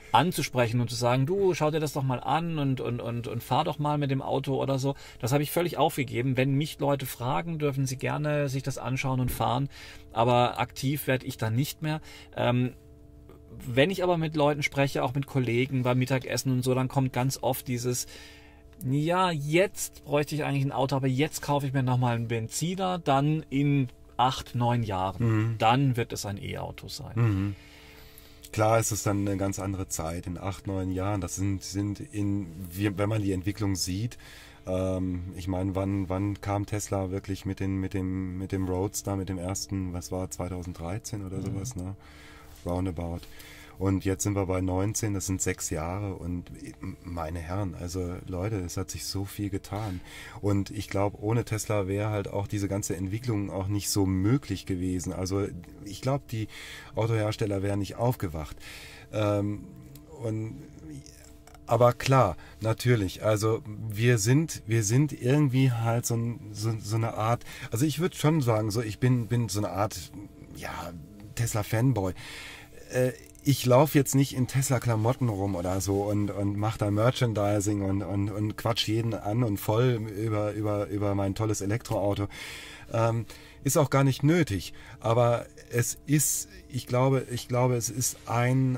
anzusprechen und zu sagen, du, schau dir das doch mal an und, und, und, und fahr doch mal mit dem Auto oder so. Das habe ich völlig aufgegeben. Wenn mich Leute fragen, dürfen sie gerne sich das anschauen und fahren, aber aktiv werde ich dann nicht mehr. Ähm, wenn ich aber mit Leuten spreche, auch mit Kollegen beim Mittagessen und so, dann kommt ganz oft dieses, ja, jetzt bräuchte ich eigentlich ein Auto, aber jetzt kaufe ich mir nochmal einen Benziner, dann in acht, neun Jahren. Mhm. Dann wird es ein E-Auto sein.
Mhm. Klar ist es dann eine ganz andere Zeit, in acht, neun Jahren. Das sind, sind in, wenn man die Entwicklung sieht, ähm, ich meine, wann, wann kam Tesla wirklich mit, den, mit, dem, mit dem Roadster, mit dem ersten, was war, zweitausenddreizehn oder sowas, ne? Roundabout. Und jetzt sind wir bei neunzehn, das sind sechs Jahre und meine Herren, also Leute, es hat sich so viel getan. Und ich glaube, ohne Tesla wäre halt auch diese ganze Entwicklung auch nicht so möglich gewesen. Also ich glaube, die Autohersteller wären nicht aufgewacht. Ähm, und aber klar, natürlich, also wir sind, wir sind irgendwie halt so, so, so eine Art, also ich würde schon sagen, so ich bin, bin so eine Art, ja, Tesla-Fanboy. Äh, Ich laufe jetzt nicht in Tesla-Klamotten rum oder so und, und mache da Merchandising und, und, und quatsch jeden an und voll über, über, über mein tolles Elektroauto. Ähm, ist auch gar nicht nötig. Aber es ist, ich glaube, ich glaube, es ist ein,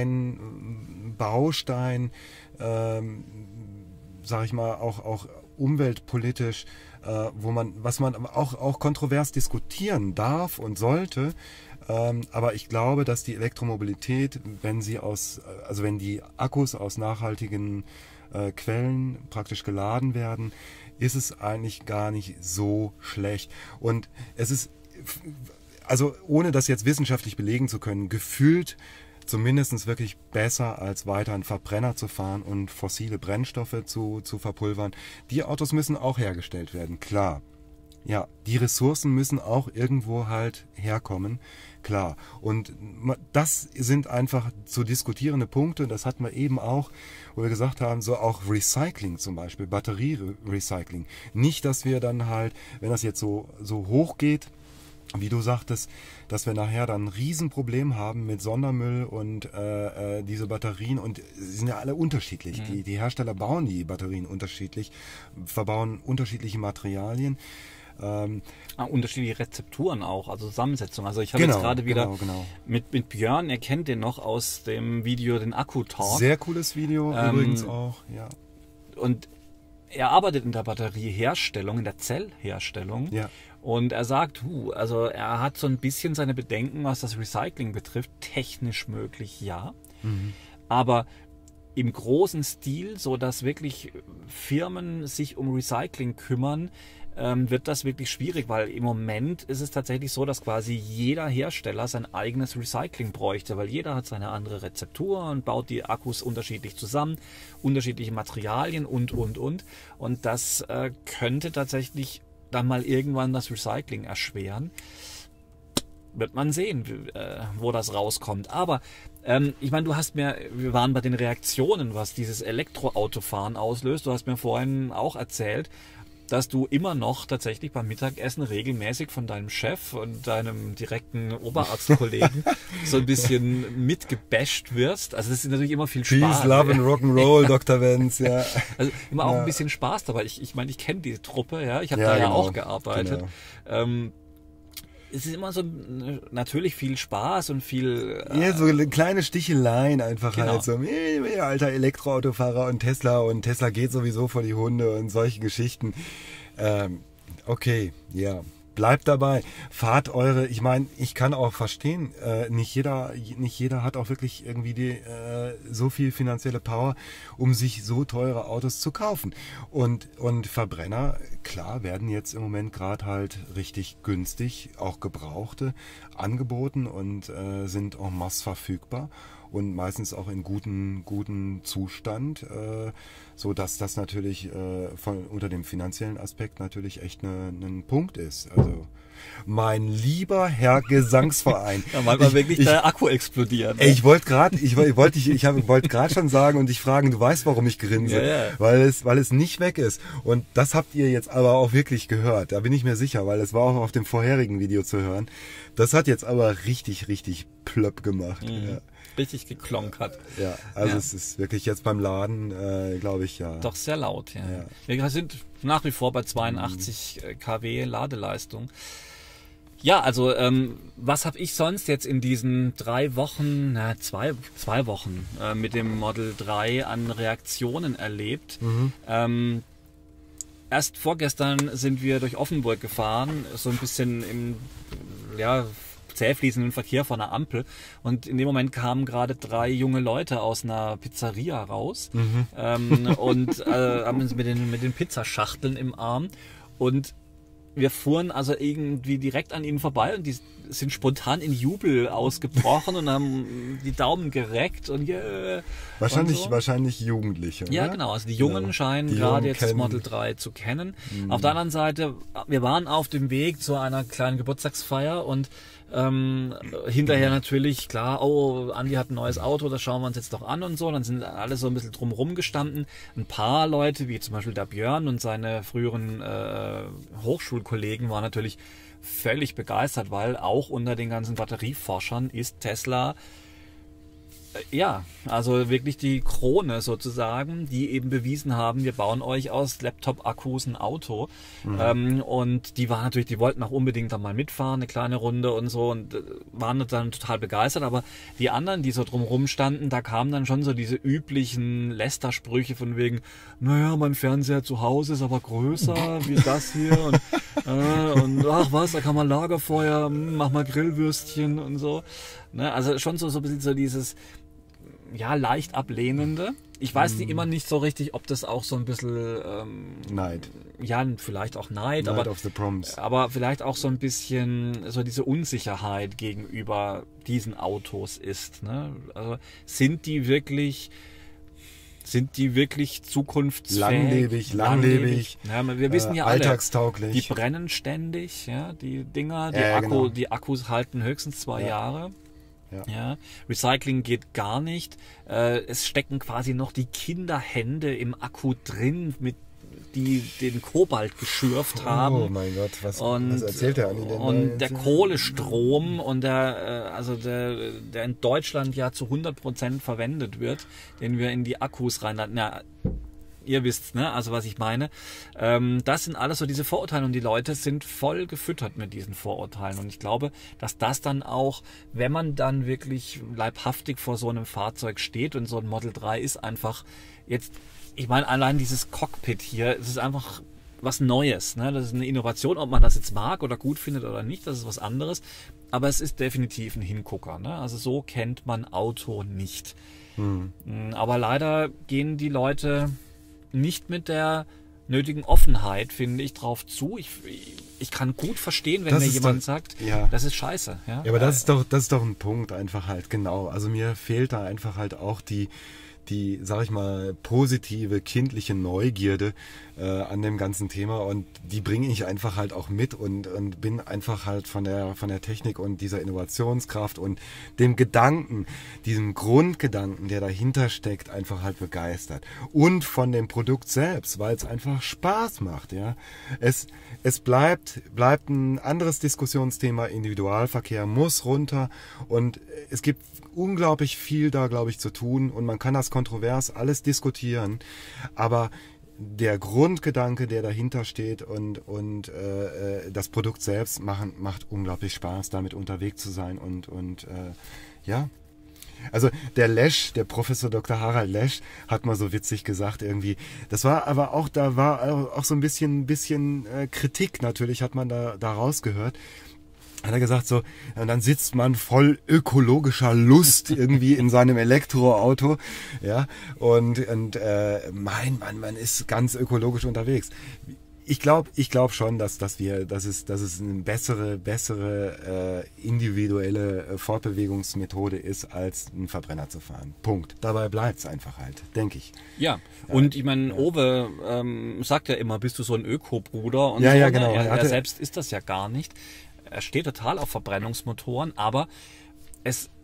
ein Baustein, ähm, sag ich mal, auch, auch umweltpolitisch, äh, wo man, was man auch, auch kontrovers diskutieren darf und sollte. Ähm, aber ich glaube, dass die Elektromobilität, wenn sie aus, also wenn die Akkus aus nachhaltigen äh, Quellen praktisch geladen werden, ist es eigentlich gar nicht so schlecht. Und es ist, also ohne das jetzt wissenschaftlich belegen zu können, gefühlt zumindest wirklich besser, als weiter einen Verbrenner zu fahren und fossile Brennstoffe zu, zu verpulvern. Die Autos müssen auch hergestellt werden, klar. Ja, die Ressourcen müssen auch irgendwo halt herkommen, klar. Und das sind einfach zu diskutierende Punkte. Das hatten wir eben auch, wo wir gesagt haben, so auch Recycling zum Beispiel, Batterie-Recycling. Nicht, dass wir dann halt, wenn das jetzt so, so hoch geht, wie du sagtest, dass wir nachher dann ein Riesenproblem haben mit Sondermüll und äh, diese Batterien, und sie sind ja alle unterschiedlich. Mhm. Die, die Hersteller bauen die Batterien unterschiedlich, verbauen unterschiedliche Materialien.
Ähm, ah, unterschiedliche Rezepturen auch, also Zusammensetzung. Also ich habe genau, jetzt gerade wieder
genau, genau.
Mit, mit Björn, ihr kennt den noch aus dem Video, den Akku-Talk.
Sehr cooles Video ähm, übrigens auch, ja.
Und er arbeitet in der Batterieherstellung, in der Zellherstellung.
Ja.
Und er sagt, hu, also er hat so ein bisschen seine Bedenken, was das Recycling betrifft. Technisch möglich, ja. Mhm. Aber im großen Stil, so dass wirklich Firmen sich um Recycling kümmern, ähm, wird das wirklich schwierig, weil im Moment ist es tatsächlich so, dass quasi jeder Hersteller sein eigenes Recycling bräuchte, weil jeder hat seine andere Rezeptur und baut die Akkus unterschiedlich zusammen, unterschiedliche Materialien und, und, und. Und das äh, könnte tatsächlich dann mal irgendwann das Recycling erschweren. Wird man sehen, äh, wo das rauskommt. Aber ähm, ich meine, du hast mir, wir waren bei den Reaktionen, was dieses Elektroautofahren auslöst. Du hast mir vorhin auch erzählt, dass du immer noch tatsächlich beim Mittagessen regelmäßig von deinem Chef und deinem direkten Oberarztkollegen so ein bisschen mitgebasht wirst. Also das ist natürlich immer viel Spaß.
Peace, Love and Rock'n'Roll, Doktor Wenz, ja.
Also immer auch ja. ein bisschen Spaß dabei. Ich, ich meine, ich kenne die Truppe, ja. Ich habe ja, da ja genau. auch gearbeitet. Genau. Ähm, es ist immer so natürlich viel Spaß und viel...
Äh, ja, so kleine Sticheleien einfach genau. halt so. Äh, alter Elektroautofahrer und Tesla und Tesla geht sowieso vor die Hunde und solche Geschichten. Ähm, okay, ja. Bleibt dabei, fahrt eure, ich meine, ich kann auch verstehen, äh, nicht jeder, nicht jeder hat auch wirklich irgendwie die, äh, so viel finanzielle Power, um sich so teure Autos zu kaufen. Und, und Verbrenner, klar, werden jetzt im Moment gerade halt richtig günstig, auch gebrauchte, angeboten und äh, sind en masse verfügbar und meistens auch in guten, guten Zustand, äh, so dass das natürlich äh, von, unter dem finanziellen Aspekt natürlich echt ein Punkt ist. Also mein lieber Herr Gesangsverein.
Da mal wirklich ich, der Akku explodiert.
Ne? Ich wollte gerade, ich wollte ich, ich wollte gerade schon sagen und dich fragen, du weißt, warum ich grinse,
ja, ja.
weil es, weil es nicht weg ist. Und das habt ihr jetzt aber auch wirklich gehört. Da bin ich mir sicher, weil es war auch auf dem vorherigen Video zu hören. Das hat jetzt aber richtig, richtig plöpp gemacht. Mhm. Ja.
richtig geklonkt hat.
Ja, also
Ja.
es ist wirklich jetzt beim Laden, äh, glaube ich, ja.
Doch sehr laut, ja.
Ja.
Wir sind nach wie vor bei zweiundachtzig Kilowatt Ladeleistung. Ja, also ähm, was habe ich sonst jetzt in diesen drei Wochen, na, zwei, zwei Wochen äh, mit dem Model drei an Reaktionen erlebt?
Mhm.
Ähm, erst vorgestern sind wir durch Offenburg gefahren, so ein bisschen im ja, zähfließenden Verkehr vor einer Ampel, und in dem Moment kamen gerade drei junge Leute aus einer Pizzeria raus
Mhm.
ähm, und äh, haben uns mit den, mit den Pizzaschachteln im Arm, und wir fuhren also irgendwie direkt an ihnen vorbei, und die sind spontan in Jubel ausgebrochen und haben die Daumen gereckt und yeah,
Wahrscheinlich,
und so.
wahrscheinlich Jugendliche,
Ja,
oder?
genau. Also die Jungen
Ja.
scheinen
Die
gerade
Jungen
jetzt das
kennen-
Model drei zu kennen. Auf der anderen Seite, wir waren auf dem Weg zu einer kleinen Geburtstagsfeier, und ähm, hinterher natürlich, klar, oh, Andi hat ein neues Auto, das schauen wir uns jetzt doch an und so. Dann sind alle so ein bisschen drumherum gestanden. Ein paar Leute, wie zum Beispiel der Björn und seine früheren äh, Hochschulkollegen, waren natürlich völlig begeistert, weil auch unter den ganzen Batterieforschern ist Tesla ja, also wirklich die Krone sozusagen, die eben bewiesen haben, wir bauen euch aus Laptop-Akkus ein Auto. Mhm. Ähm, und die waren natürlich, die wollten auch unbedingt da mal mitfahren, eine kleine Runde und so, und äh, waren dann total begeistert. Aber die anderen, die so drumherum standen, da kamen dann schon so diese üblichen Lästersprüche von wegen, naja, mein Fernseher zu Hause ist aber größer wie das hier, und, äh, und ach was, da kann man Lagerfeuer, mach mal Grillwürstchen und so. Ne? Also schon so, so ein bisschen so dieses ja, leicht ablehnende. Ich weiß nicht, immer nicht so richtig, ob das auch so ein bisschen ähm,
Neid.
Ja, vielleicht auch Neid,
Neid
aber,
of the Proms.
aber vielleicht auch so ein bisschen so diese Unsicherheit gegenüber diesen Autos ist. Ne? Also sind die wirklich sind die wirklich zukunftsfähig?
Langlebig, langlebig.
Ja, wir wissen ja
äh,
alle,
alltagstauglich.
die brennen ständig, ja, die Dinger, die,
Ja,
Akku,
genau.
die Akkus halten höchstens zwei
Ja.
Jahre.
Ja.
Ja, Recycling geht gar nicht. Äh, es stecken quasi noch die Kinderhände im Akku drin, mit die den Kobalt geschürft haben.
Oh mein Gott, was,
Und,
was erzählt der Andi denn da
und
jetzt?
der Kohlestrom, und der, äh, also der, der in Deutschland ja zu hundert Prozent verwendet wird, den wir in die Akkus reinladen. Na, ihr wisst, ne? Also was ich meine. Ähm, das sind alles so diese Vorurteile, und die Leute sind voll gefüttert mit diesen Vorurteilen. Und ich glaube, dass das dann auch, wenn man dann wirklich leibhaftig vor so einem Fahrzeug steht, und so ein Model drei ist einfach jetzt, ich meine, allein dieses Cockpit hier, es ist einfach was Neues. Ne? Das ist eine Innovation, ob man das jetzt mag oder gut findet oder nicht, das ist was anderes. Aber es ist definitiv ein Hingucker. Ne? Also so kennt man Auto nicht.
Hm.
Aber leider gehen die Leute nicht mit der nötigen Offenheit, finde ich, drauf zu. Ich, ich kann gut verstehen, wenn
Das
mir
ist
jemand
doch-
sagt,
ja.
das ist scheiße. Ja,
Ja, aber das ist doch, das ist doch ein Punkt einfach halt, genau. Also mir fehlt da einfach halt auch die, die, sag ich mal, positive kindliche Neugierde äh, an dem ganzen Thema, und die bringe ich einfach halt auch mit, und, und bin einfach halt von der, von der Technik und dieser Innovationskraft und dem Gedanken, diesem Grundgedanken, der dahinter steckt, einfach halt begeistert. Und von dem Produkt selbst, weil es einfach Spaß macht, ja. Es, es bleibt, bleibt ein anderes Diskussionsthema, Individualverkehr muss runter, und es gibt unglaublich viel da, glaube ich, zu tun, und man kann das kontrovers alles diskutieren, aber der Grundgedanke, der dahinter steht, und, und äh, das Produkt selbst machen, macht unglaublich Spaß, damit unterwegs zu sein, und, und äh, ja. Also der Lesch, der Professor Doktor Harald Lesch, hat mal so witzig gesagt irgendwie, das war aber auch, da war auch so ein bisschen, bisschen äh, Kritik natürlich, hat man da, da rausgehört. Hat er gesagt so, und dann sitzt man voll ökologischer Lust irgendwie in seinem Elektroauto, ja, und, und äh, mein Mann, man ist ganz ökologisch unterwegs. Ich glaube, ich glaube schon, dass, dass wir, dass es, dass es eine bessere, bessere äh, individuelle äh, Fortbewegungsmethode ist, als einen Verbrenner zu fahren. Punkt. Dabei bleibt's einfach halt, denke ich.
Ja, und ich meine, Owe ähm, sagt ja immer, bist du so ein Öko-Bruder und
Ja,
so.
ja,
ne?
genau.
Er,
Er
er
hatte-
selbst ist das ja gar nicht. Er steht total auf Verbrennungsmotoren, aber es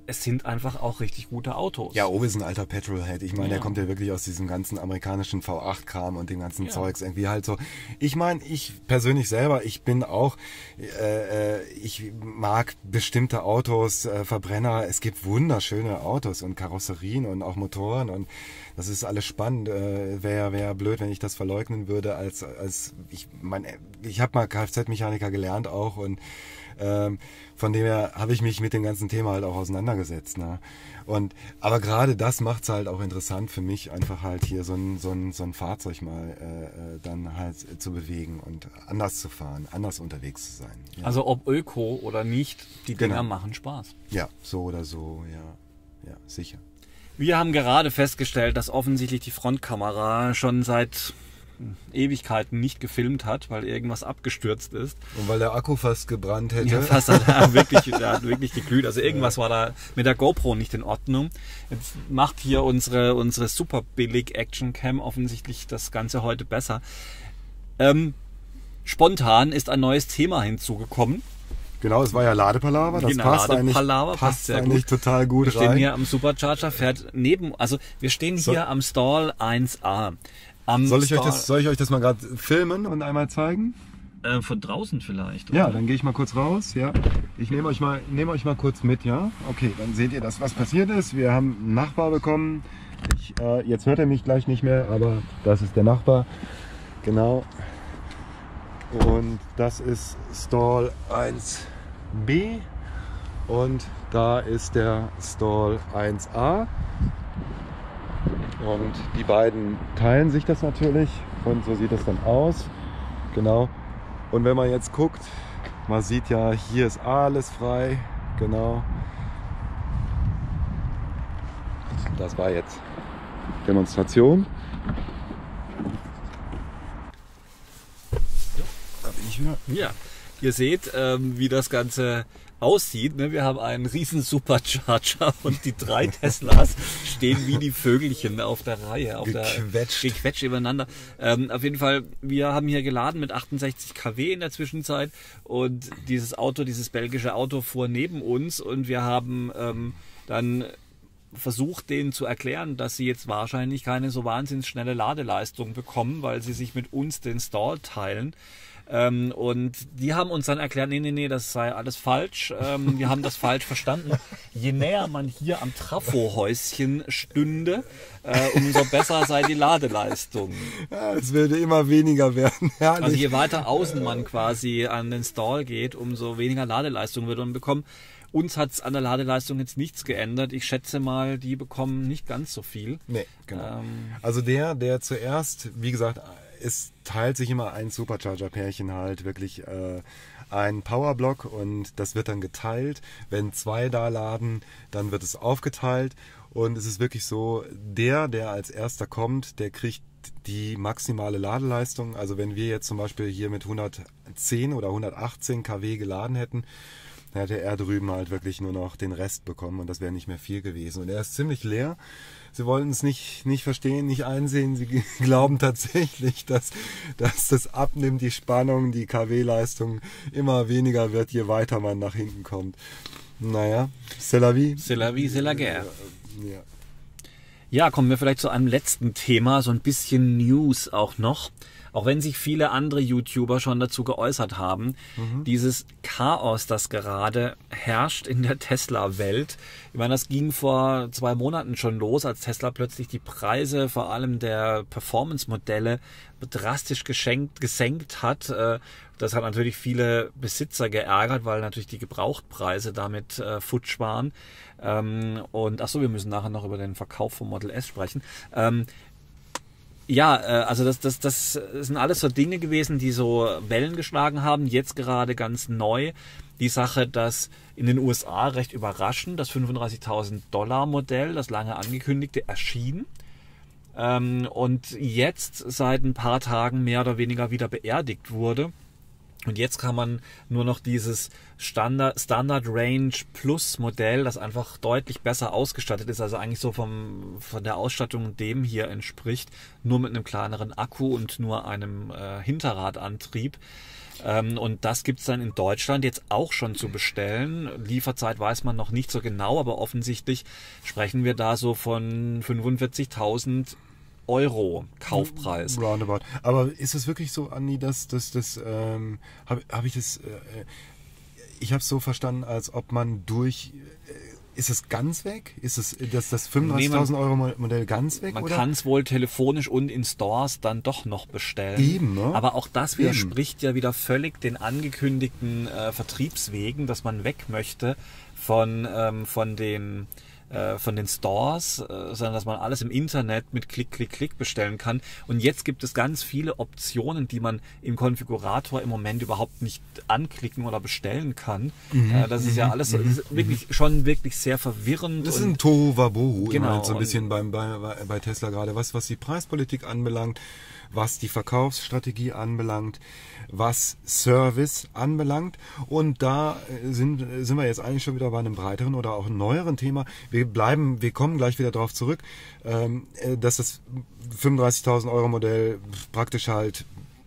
es sind einfach auch richtig gute Autos.
Ja, Obi ist ein alter Petrolhead. Ich meine,
Ja.
der kommt ja wirklich aus diesem ganzen amerikanischen V acht Kram und dem ganzen
Ja.
Zeugs irgendwie halt so. Ich meine, ich persönlich selber, ich bin auch, äh, äh, ich mag bestimmte Autos, äh, Verbrenner. Es gibt wunderschöne Autos und Karosserien und auch Motoren und das ist alles spannend. Äh, Wäre wär blöd, wenn ich das verleugnen würde als, als ich meine, ich habe mal Kfz-Mechaniker gelernt auch und ähm, von dem her habe ich mich mit dem ganzen Thema halt auch auseinandergesetzt. Ne? Und, aber gerade das macht es halt auch interessant für mich, einfach halt hier so ein, so ein, so ein Fahrzeug mal äh, dann halt zu bewegen und anders zu fahren, anders unterwegs zu sein. Ja,
Also ob Öko oder nicht, die Dinger
Genau.
machen Spaß.
ja so oder so, ja, ja, sicher.
Wir haben gerade festgestellt, dass offensichtlich die Frontkamera schon seit Ewigkeiten nicht gefilmt hat, weil irgendwas abgestürzt ist.
Und weil der Akku fast gebrannt hätte.
Ja, fast hat er wirklich, der hat wirklich geglüht. Also irgendwas war da mit der GoPro nicht in Ordnung. Jetzt macht hier unsere, unsere super billig Action Cam offensichtlich das Ganze heute besser. Ähm, spontan ist ein neues Thema hinzugekommen.
Genau, es war ja Ladepalaver, das
Genau,
passt
Ladepalaver
eigentlich,
passt
passt
sehr
eigentlich
gut.
total gut
Wir stehen
rein.
hier am Supercharger, fährt neben, also wir stehen
So-
hier am Stall eins a. Am
Soll ich, euch
Stall,
das, soll ich euch das mal gerade filmen und einmal zeigen?
äh, von draußen vielleicht?
Ja,
oder?
dann gehe ich mal kurz raus. Ja, ich nehme euch mal, nehme euch mal kurz mit. Ja, okay, dann seht ihr das, was passiert ist. Wir haben einen Nachbar bekommen. Ich, äh, jetzt hört er mich gleich nicht mehr, aber das ist der Nachbar. Genau. Und das ist Stall eins b und da ist der Stall eins a. Und die beiden teilen sich das natürlich und so sieht das dann aus. Genau. Und wenn man jetzt guckt, man sieht ja, hier ist alles frei. Genau. Das war jetzt Demonstration. Da bin ich wieder.
Ja, ihr seht, ähm, wie das Ganze aussieht. Ne? Wir haben einen riesen Supercharger und die drei Teslas stehen wie die Vögelchen auf der Reihe, auf
Gequetscht.
der gequetscht übereinander. Ähm, auf jeden Fall, wir haben hier geladen mit achtundsechzig Kilowatt in der Zwischenzeit und dieses Auto, dieses belgische Auto fuhr neben uns und wir haben ähm, dann versucht, denen zu erklären, dass sie jetzt wahrscheinlich keine so wahnsinnig schnelle Ladeleistung bekommen, weil sie sich mit uns den Stall teilen. Ähm, und die haben uns dann erklärt, nee, nee, nee, das sei alles falsch. Ähm, wir haben das falsch verstanden. Je näher man hier am Trafohäuschen stünde, äh, umso besser sei die Ladeleistung.
Ja, es würde immer weniger werden. Herrlich.
Also je weiter außen man quasi an den Stall geht, umso weniger Ladeleistung würde man bekommen. Uns hat es an der Ladeleistung jetzt nichts geändert. Ich schätze mal, die bekommen nicht ganz so viel.
Nee, genau.
Ähm,
Also der, der zuerst, wie gesagt, es teilt sich immer ein Supercharger-Pärchen halt wirklich äh, ein Powerblock und das wird dann geteilt. Wenn zwei da laden, dann wird es aufgeteilt und es ist wirklich so, der, der als erster kommt, der kriegt die maximale Ladeleistung. Also wenn wir jetzt zum Beispiel hier mit hundertzehn oder hundertachtzehn Kilowatt geladen hätten, dann hätte er drüben halt wirklich nur noch den Rest bekommen und das wäre nicht mehr viel gewesen. Und er ist ziemlich leer. Sie wollen es nicht, nicht verstehen, nicht einsehen. Sie glauben tatsächlich, dass, dass das abnimmt, die Spannung, die KW-Leistung immer weniger wird, je weiter man nach hinten kommt. Naja, c'est la vie.
C'est la vie, c'est la guerre.
Ja.
Ja, kommen wir vielleicht zu einem letzten Thema, so ein bisschen News auch noch. Auch wenn sich viele andere YouTuber schon dazu geäußert haben, mhm. dieses Chaos, das gerade herrscht in der Tesla-Welt. Ich meine, das ging vor zwei Monaten schon los, als Tesla plötzlich die Preise, vor allem der Performance-Modelle, drastisch geschenkt, gesenkt hat. Das hat natürlich viele Besitzer geärgert, weil natürlich die Gebrauchtpreise damit äh, futsch waren. Ähm, und ach so, wir müssen nachher noch über den Verkauf vom Model S sprechen. Ähm, Ja, also das, das, das sind alles so Dinge gewesen, die so Wellen geschlagen haben. Jetzt gerade ganz neu die Sache, dass in den U S A recht überraschend das fünfunddreißigtausend Dollar Modell, das lange angekündigte, erschien. Und jetzt seit ein paar Tagen mehr oder weniger wieder beerdigt wurde. Und jetzt kann man nur noch dieses Standard, Standard Range Plus Modell, das einfach deutlich besser ausgestattet ist, also eigentlich so vom, von der Ausstattung dem hier entspricht, nur mit einem kleineren Akku und nur einem äh, Hinterradantrieb. Ähm, und das gibt's dann in Deutschland jetzt auch schon zu bestellen. Lieferzeit weiß man noch nicht so genau, aber offensichtlich sprechen wir da so von fünfundvierzigtausend Euro Kaufpreis.
Roundabout. Aber ist es wirklich so, Andi, dass das, das ähm, habe hab ich das, äh, ich habe es so verstanden, als ob man durch, äh, ist es ganz weg? Ist es das, das fünfunddreißigtausend Euro Modell ganz weg?
Man
oder?
kann es wohl telefonisch und in Stores dann doch noch bestellen.
Eben, ne?
Aber auch das widerspricht ja wieder völlig den angekündigten äh, Vertriebswegen, dass man weg möchte von, ähm, von den von den Stores, sondern dass man alles im Internet mit Klick, Klick, Klick bestellen kann. Und jetzt gibt es ganz viele Optionen, die man im Konfigurator im Moment überhaupt nicht anklicken oder bestellen kann. Mhm. Das ist ja alles das ist wirklich schon wirklich sehr verwirrend.
Das ist ein Tohuwabohu,
genau,
so ein bisschen beim, bei, bei Tesla gerade, was, was die Preispolitik anbelangt, was die Verkaufsstrategie anbelangt, was Service anbelangt. Und da sind, sind wir jetzt eigentlich schon wieder bei einem breiteren oder auch neueren Thema. Wir bleiben, wir kommen gleich wieder darauf zurück, ähm, dass das fünfunddreißigtausend Euro Modell praktisch halt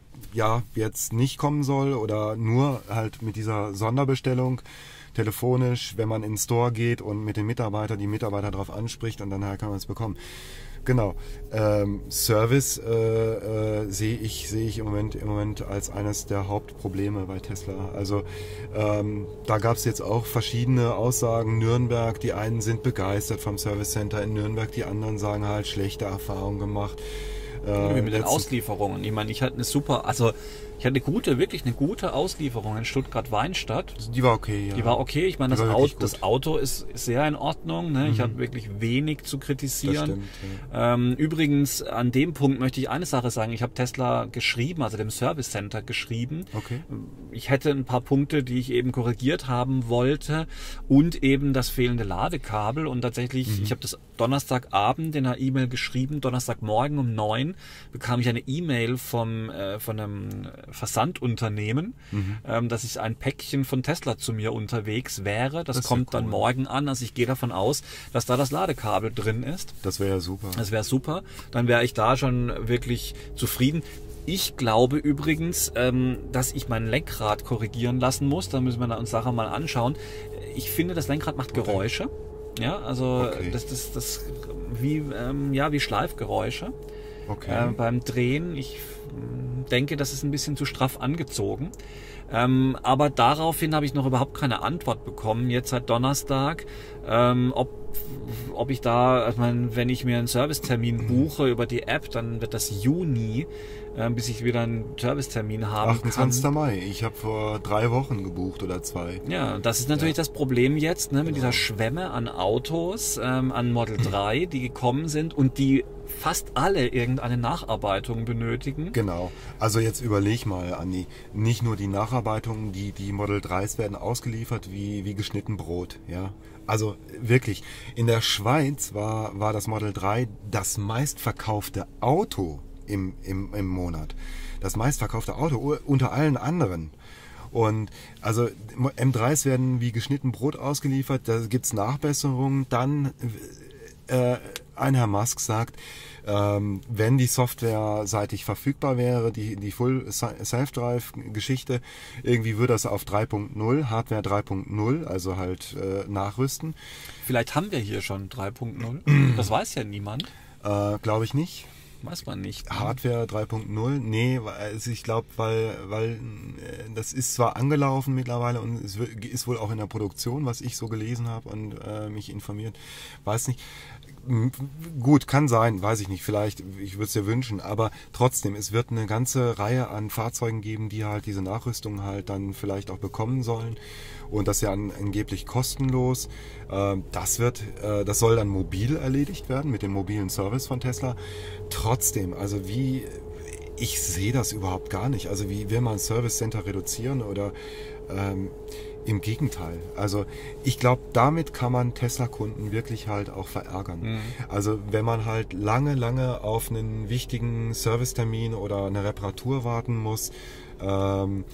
ja jetzt nicht kommen soll oder nur halt mit dieser Sonderbestellung telefonisch, wenn man in den Store geht und mit den Mitarbeitern die Mitarbeiter darauf anspricht und dann halt kann man es bekommen. Genau. Ähm, Service äh, äh, sehe ich sehe ich im Moment im Moment als eines der Hauptprobleme bei Tesla. Also ähm, da gab es jetzt auch verschiedene Aussagen. Nürnberg, die einen sind begeistert vom Service Center in Nürnberg, die anderen sagen halt schlechte Erfahrungen gemacht.
Äh, mit den Auslieferungen. Ich meine, ich hatte eine super, also ich hatte eine gute, wirklich eine gute Auslieferung in Stuttgart-Weinstadt.
Die war okay, ja.
Die war okay. Ich meine, das Auto, das Auto ist sehr in Ordnung. Ne? Mhm. Ich habe wirklich wenig zu kritisieren. Das stimmt, ja. ähm, übrigens, an dem Punkt möchte ich eine Sache sagen. Ich habe Tesla geschrieben, also dem Service Center geschrieben.
Okay.
Ich hätte ein paar Punkte, die ich eben korrigiert haben wollte und eben das fehlende Ladekabel. Und tatsächlich, mhm. ich habe das Donnerstagabend in einer E-Mail geschrieben. Donnerstagmorgen um neun bekam ich eine E-Mail vom äh, von einem Versandunternehmen, mhm. ähm, dass ich ein Päckchen von Tesla zu mir unterwegs wäre. Das, das kommt ja cool. dann morgen an. Also ich gehe davon aus, dass da das Ladekabel drin ist.
Das wäre ja super.
Das wäre super. Dann wäre ich da schon wirklich zufrieden. Ich glaube übrigens, ähm, dass ich mein Lenkrad korrigieren lassen muss. Da müssen wir uns Sache mal anschauen. Ich finde, das Lenkrad macht Geräusche. Okay. Ja, also okay. das, das, das wie ähm, ja wie Schleifgeräusche.
Okay.
Äh, beim Drehen. Ich denke, das ist ein bisschen zu straff angezogen. Ähm, aber daraufhin habe ich noch überhaupt keine Antwort bekommen, jetzt seit Donnerstag, ähm, ob, ob ich da, ich meine, wenn ich mir einen Servicetermin buche über die App, dann wird das Juni, äh, bis ich wieder einen Servicetermin haben
achtundzwanzigster
kann.
Mai, ich habe vor drei Wochen gebucht oder zwei.
Ja, das ist natürlich ja. das Problem jetzt, ne, mit genau. dieser Schwemme an Autos, ähm, an Model drei, die gekommen sind und die fast alle irgendeine Nacharbeitung benötigen.
Genau. Also jetzt überleg mal, Andi, nicht nur die Nacharbeitungen, die, die Model dreis werden ausgeliefert wie, wie geschnitten Brot, ja. Also wirklich, in der Schweiz war, war das Model drei das meistverkaufte Auto im, im, im Monat. Das meistverkaufte Auto unter allen anderen. Und also M dreis werden wie geschnitten Brot ausgeliefert, da gibt's Nachbesserungen, dann äh, ein Herr Musk sagt, ähm, wenn die Software seitig verfügbar wäre, die, die Full Self-Drive-Geschichte, irgendwie würde das auf drei Punkt null, Hardware drei Punkt null, also halt äh, nachrüsten.
Vielleicht haben wir hier schon drei Punkt null, das weiß ja niemand.
Äh, glaube ich nicht.
Weiß man nicht. Ne?
Hardware drei Punkt null? Nee, also ich glaube, weil, weil das ist zwar angelaufen mittlerweile und es ist wohl auch in der Produktion, was ich so gelesen habe und äh, mich informiert. Weiß nicht. Gut, kann sein, weiß ich nicht, vielleicht, ich würde es dir wünschen, aber trotzdem, es wird eine ganze Reihe an Fahrzeugen geben, die halt diese Nachrüstung halt dann vielleicht auch bekommen sollen und das ja angeblich kostenlos. Das wird, das soll dann mobil erledigt werden mit dem mobilen Service von Tesla. Trotzdem, also wie, ich sehe das überhaupt gar nicht, also wie will man ein Service Center reduzieren oder ähm, im Gegenteil. Also ich glaube, damit kann man Tesla-Kunden wirklich halt auch verärgern. Mhm. Also wenn man halt lange, lange auf einen wichtigen Servicetermin oder eine Reparatur warten muss ähm,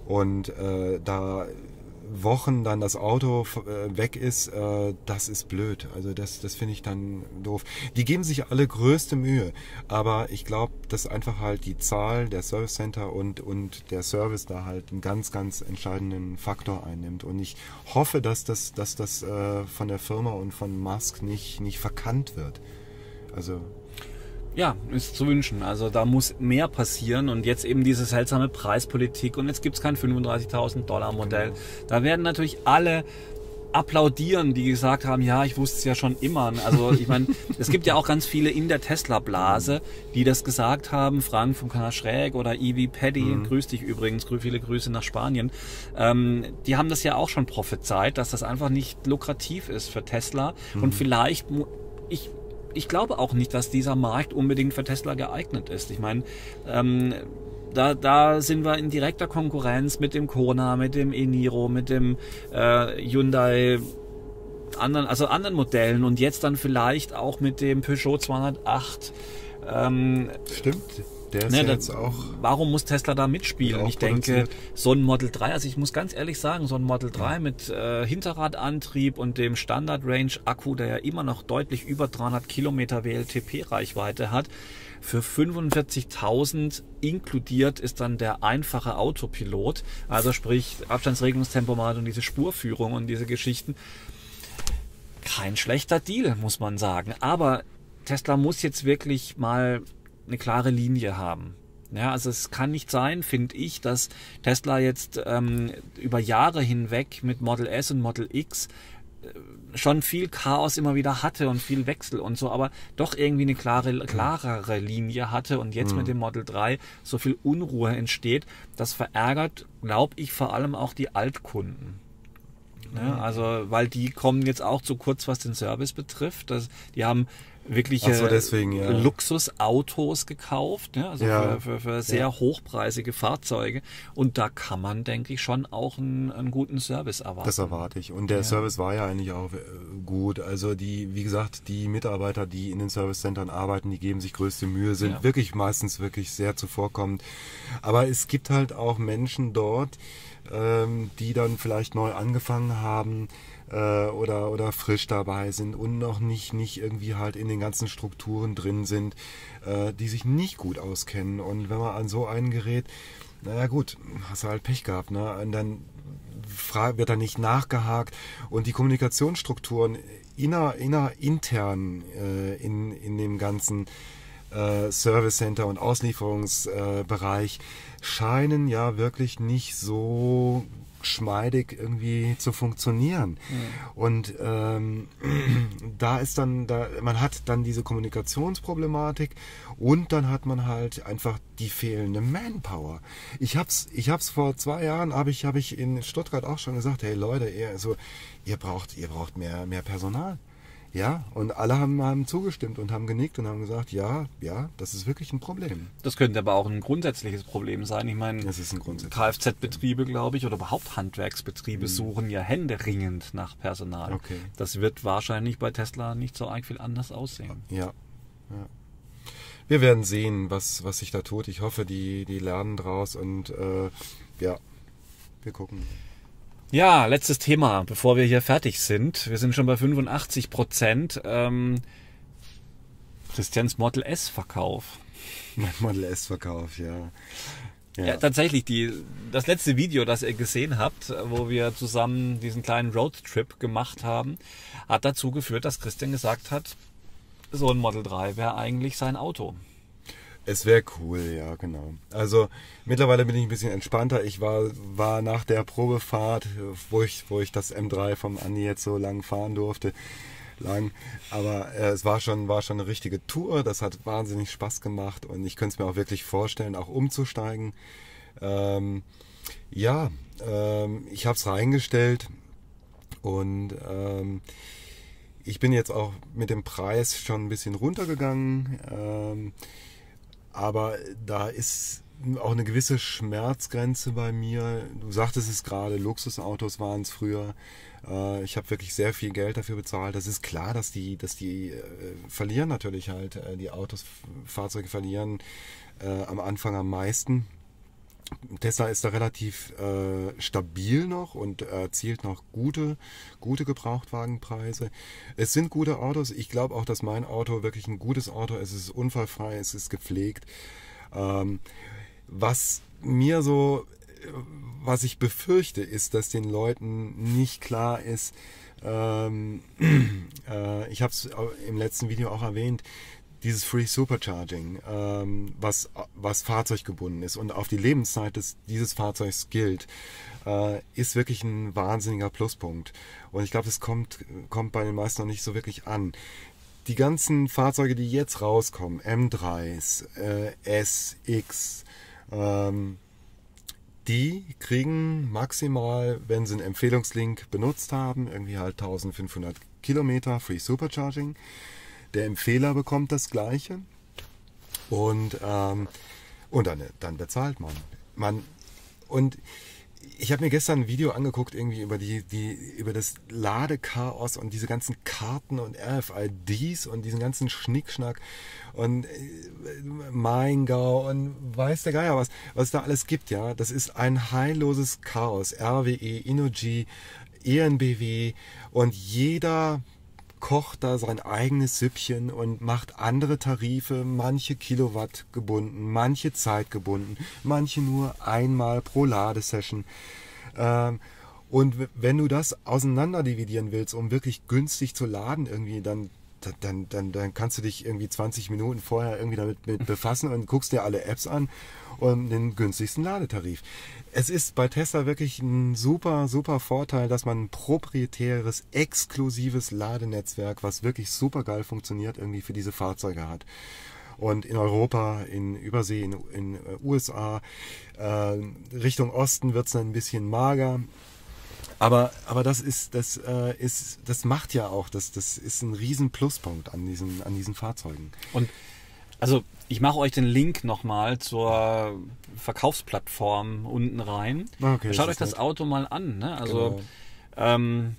Und äh, da Wochen dann das Auto äh, weg ist, äh, das ist blöd. Also das, das finde ich dann doof. Die geben sich alle größte Mühe, aber ich glaube, dass einfach halt die Zahl der Service Center und, und der Service da halt einen ganz, ganz entscheidenden Faktor einnimmt. Und ich hoffe, dass das, dass das äh, von der Firma und von Musk nicht, nicht verkannt wird. Also
ja, ist zu wünschen. Also da muss mehr passieren und jetzt eben diese seltsame Preispolitik und jetzt gibt es kein fünfunddreißigtausend Dollar Modell. Da werden natürlich alle applaudieren, die gesagt haben, ja, ich wusste es ja schon immer. Also ich meine, es gibt ja auch ganz viele in der Tesla-Blase, die das gesagt haben. Frank vom Kanal Schräg oder Ivy Paddy, mhm. grüß dich übrigens, viele Grüße nach Spanien. Ähm, die haben das ja auch schon prophezeit, dass das einfach nicht lukrativ ist für Tesla mhm. und vielleicht, ich Ich glaube auch nicht, dass dieser Markt unbedingt für Tesla geeignet ist. Ich meine, ähm, da, da sind wir in direkter Konkurrenz mit dem Kona, mit dem e-Niro, mit dem äh, Hyundai, anderen, also anderen Modellen und jetzt dann vielleicht auch mit dem Peugeot zweihundertacht. Ähm,
Stimmt. Der ist
ne,
ja
da,
jetzt auch.
Warum muss Tesla da mitspielen? Ich denke, so ein Model drei, also ich muss ganz ehrlich sagen, so ein Model drei ja. mit äh, Hinterradantrieb und dem Standard-Range-Akku, der ja immer noch deutlich über dreihundert Kilometer W L T P-Reichweite hat, für fünfundvierzigtausend inkludiert ist dann der einfache Autopilot, also sprich Abstandsregelungstempomat und diese Spurführung und diese Geschichten. Kein schlechter Deal, muss man sagen. Aber Tesla muss jetzt wirklich mal eine klare Linie haben. Ja, also es kann nicht sein, finde ich, dass Tesla jetzt ähm, über Jahre hinweg mit Model S und Model X äh, schon viel Chaos immer wieder hatte und viel Wechsel und so, aber doch irgendwie eine klare, klarere Linie hatte und jetzt mhm. mit dem Model drei so viel Unruhe entsteht. Das verärgert, glaube ich, vor allem auch die Altkunden. Ja, also, weil die kommen jetzt auch zu kurz, was den Service betrifft. Das, die haben wirkliche
so, deswegen, ja.
Luxusautos gekauft, ja, also
ja.
für, für, für sehr ja. hochpreisige Fahrzeuge. Und da kann man, denke ich, schon auch einen, einen guten Service erwarten.
Das erwarte ich. Und der ja. Service war ja eigentlich auch gut. Also die, wie gesagt, die Mitarbeiter, die in den Servicecentern arbeiten, die geben sich größte Mühe, sind ja. wirklich meistens wirklich sehr zuvorkommend. Aber es gibt halt auch Menschen dort, ähm, die dann vielleicht neu angefangen haben, oder oder frisch dabei sind und noch nicht nicht irgendwie halt in den ganzen Strukturen drin sind, äh, die sich nicht gut auskennen. Und wenn man an so ein Gerät, naja gut, hast du halt Pech gehabt, ne? Und dann wird da nicht nachgehakt und die Kommunikationsstrukturen inner, inner intern äh, in, in dem ganzen äh, Service Center und Auslieferungsbereich äh, scheinen ja wirklich nicht so geschmeidig irgendwie zu funktionieren. Ja. Und ähm, da ist dann, da, man hat dann diese Kommunikationsproblematik und dann hat man halt einfach die fehlende Manpower. Ich hab's, ich hab's vor zwei Jahren, habe ich, habe ich in Stuttgart auch schon gesagt, hey Leute, ihr, also, ihr braucht, ihr braucht mehr, mehr Personal. Ja, und alle haben, haben zugestimmt und haben genickt und haben gesagt, ja, ja, das ist wirklich ein Problem.
Das könnte aber auch ein grundsätzliches Problem sein. Ich meine,
das ist ein grundsätzliches
Kfz-Betriebe, glaube ich, oder überhaupt Handwerksbetriebe mhm. suchen ja händeringend nach Personal.
Okay.
Das wird wahrscheinlich bei Tesla nicht so arg viel anders aussehen.
Ja, ja. Wir werden sehen, was, was sich da tut. Ich hoffe, die, die lernen draus und äh, ja, wir gucken.
Ja, letztes Thema, bevor wir hier fertig sind. Wir sind schon bei fünfundachtzig Prozent. Ähm, Christians Model S-Verkauf.
Mein Model S-Verkauf, ja.
ja. Ja, tatsächlich, die, das letzte Video, das ihr gesehen habt, wo wir zusammen diesen kleinen Roadtrip gemacht haben, hat dazu geführt, dass Christian gesagt hat, so ein Model drei wäre eigentlich sein Auto.
Es wäre cool, ja, genau. Also mittlerweile bin ich ein bisschen entspannter. Ich war, war nach der Probefahrt, wo ich, wo ich das M drei vom Andi jetzt so lang fahren durfte, lang. Aber äh, es war schon, war schon eine richtige Tour. Das hat wahnsinnig Spaß gemacht und ich könnte es mir auch wirklich vorstellen, auch umzusteigen. Ähm, ja, ähm, ich habe es reingestellt und ähm, ich bin jetzt auch mit dem Preis schon ein bisschen runtergegangen. Ähm, Aber da ist auch eine gewisse Schmerzgrenze bei mir. Du sagtest es gerade, Luxusautos waren es früher. Ich habe wirklich sehr viel Geld dafür bezahlt. Das ist klar, dass die, dass die äh, verlieren natürlich halt. Die Autos, Fahrzeuge verlieren äh, am Anfang am meisten. Tesla ist da relativ äh, stabil noch und erzielt noch gute, gute Gebrauchtwagenpreise. Es sind gute Autos. Ich glaube auch, dass mein Auto wirklich ein gutes Auto ist. Es ist unfallfrei, es ist gepflegt. Ähm, was mir so, was ich befürchte, ist, dass den Leuten nicht klar ist, ähm, äh, ich habe es im letzten Video auch erwähnt, dieses Free Supercharging, ähm, was, was fahrzeuggebunden ist und auf die Lebenszeit des, dieses Fahrzeugs gilt, äh, ist wirklich ein wahnsinniger Pluspunkt. Und ich glaube, das kommt, kommt bei den meisten noch nicht so wirklich an. Die ganzen Fahrzeuge, die jetzt rauskommen, M dreis, äh, S, X, ähm, die kriegen maximal, wenn sie einen Empfehlungslink benutzt haben, irgendwie halt eintausendfünfhundert Kilometer Free Supercharging. Der Empfehler bekommt das Gleiche und, ähm, und dann, dann bezahlt man. man und ich habe mir gestern ein Video angeguckt irgendwie über, die, die, über das Ladechaos und diese ganzen Karten und R F I Ds und diesen ganzen Schnickschnack und Maingau und weiß der Geier was, was es da alles gibt. Ja, das ist ein heilloses Chaos. R W E, Innogy, E N B W und jeder kocht da sein eigenes Süppchen und macht andere Tarife, manche Kilowatt gebunden, manche Zeit gebunden, manche nur einmal pro Ladesession. Ähm, und wenn du das auseinander dividieren willst, um wirklich günstig zu laden irgendwie, dann Dann, dann, dann kannst du dich irgendwie zwanzig Minuten vorher irgendwie damit mit befassen und guckst dir alle Apps an und den günstigsten Ladetarif. Es ist bei Tesla wirklich ein super, super Vorteil, dass man ein proprietäres, exklusives Ladenetzwerk, was wirklich super geil funktioniert, irgendwie für diese Fahrzeuge hat. Und in Europa, in Übersee, in, in U S A, äh, Richtung Osten wird es dann ein bisschen mager. Aber, aber das ist, das äh, ist, das macht ja auch, das, das ist ein riesen Pluspunkt an diesen, an diesen Fahrzeugen.
Und also ich mache euch den Link nochmal zur Verkaufsplattform unten rein.
Okay,
Schaut euch das
nett.
Auto mal an. Ne? Also
Genau.
ähm,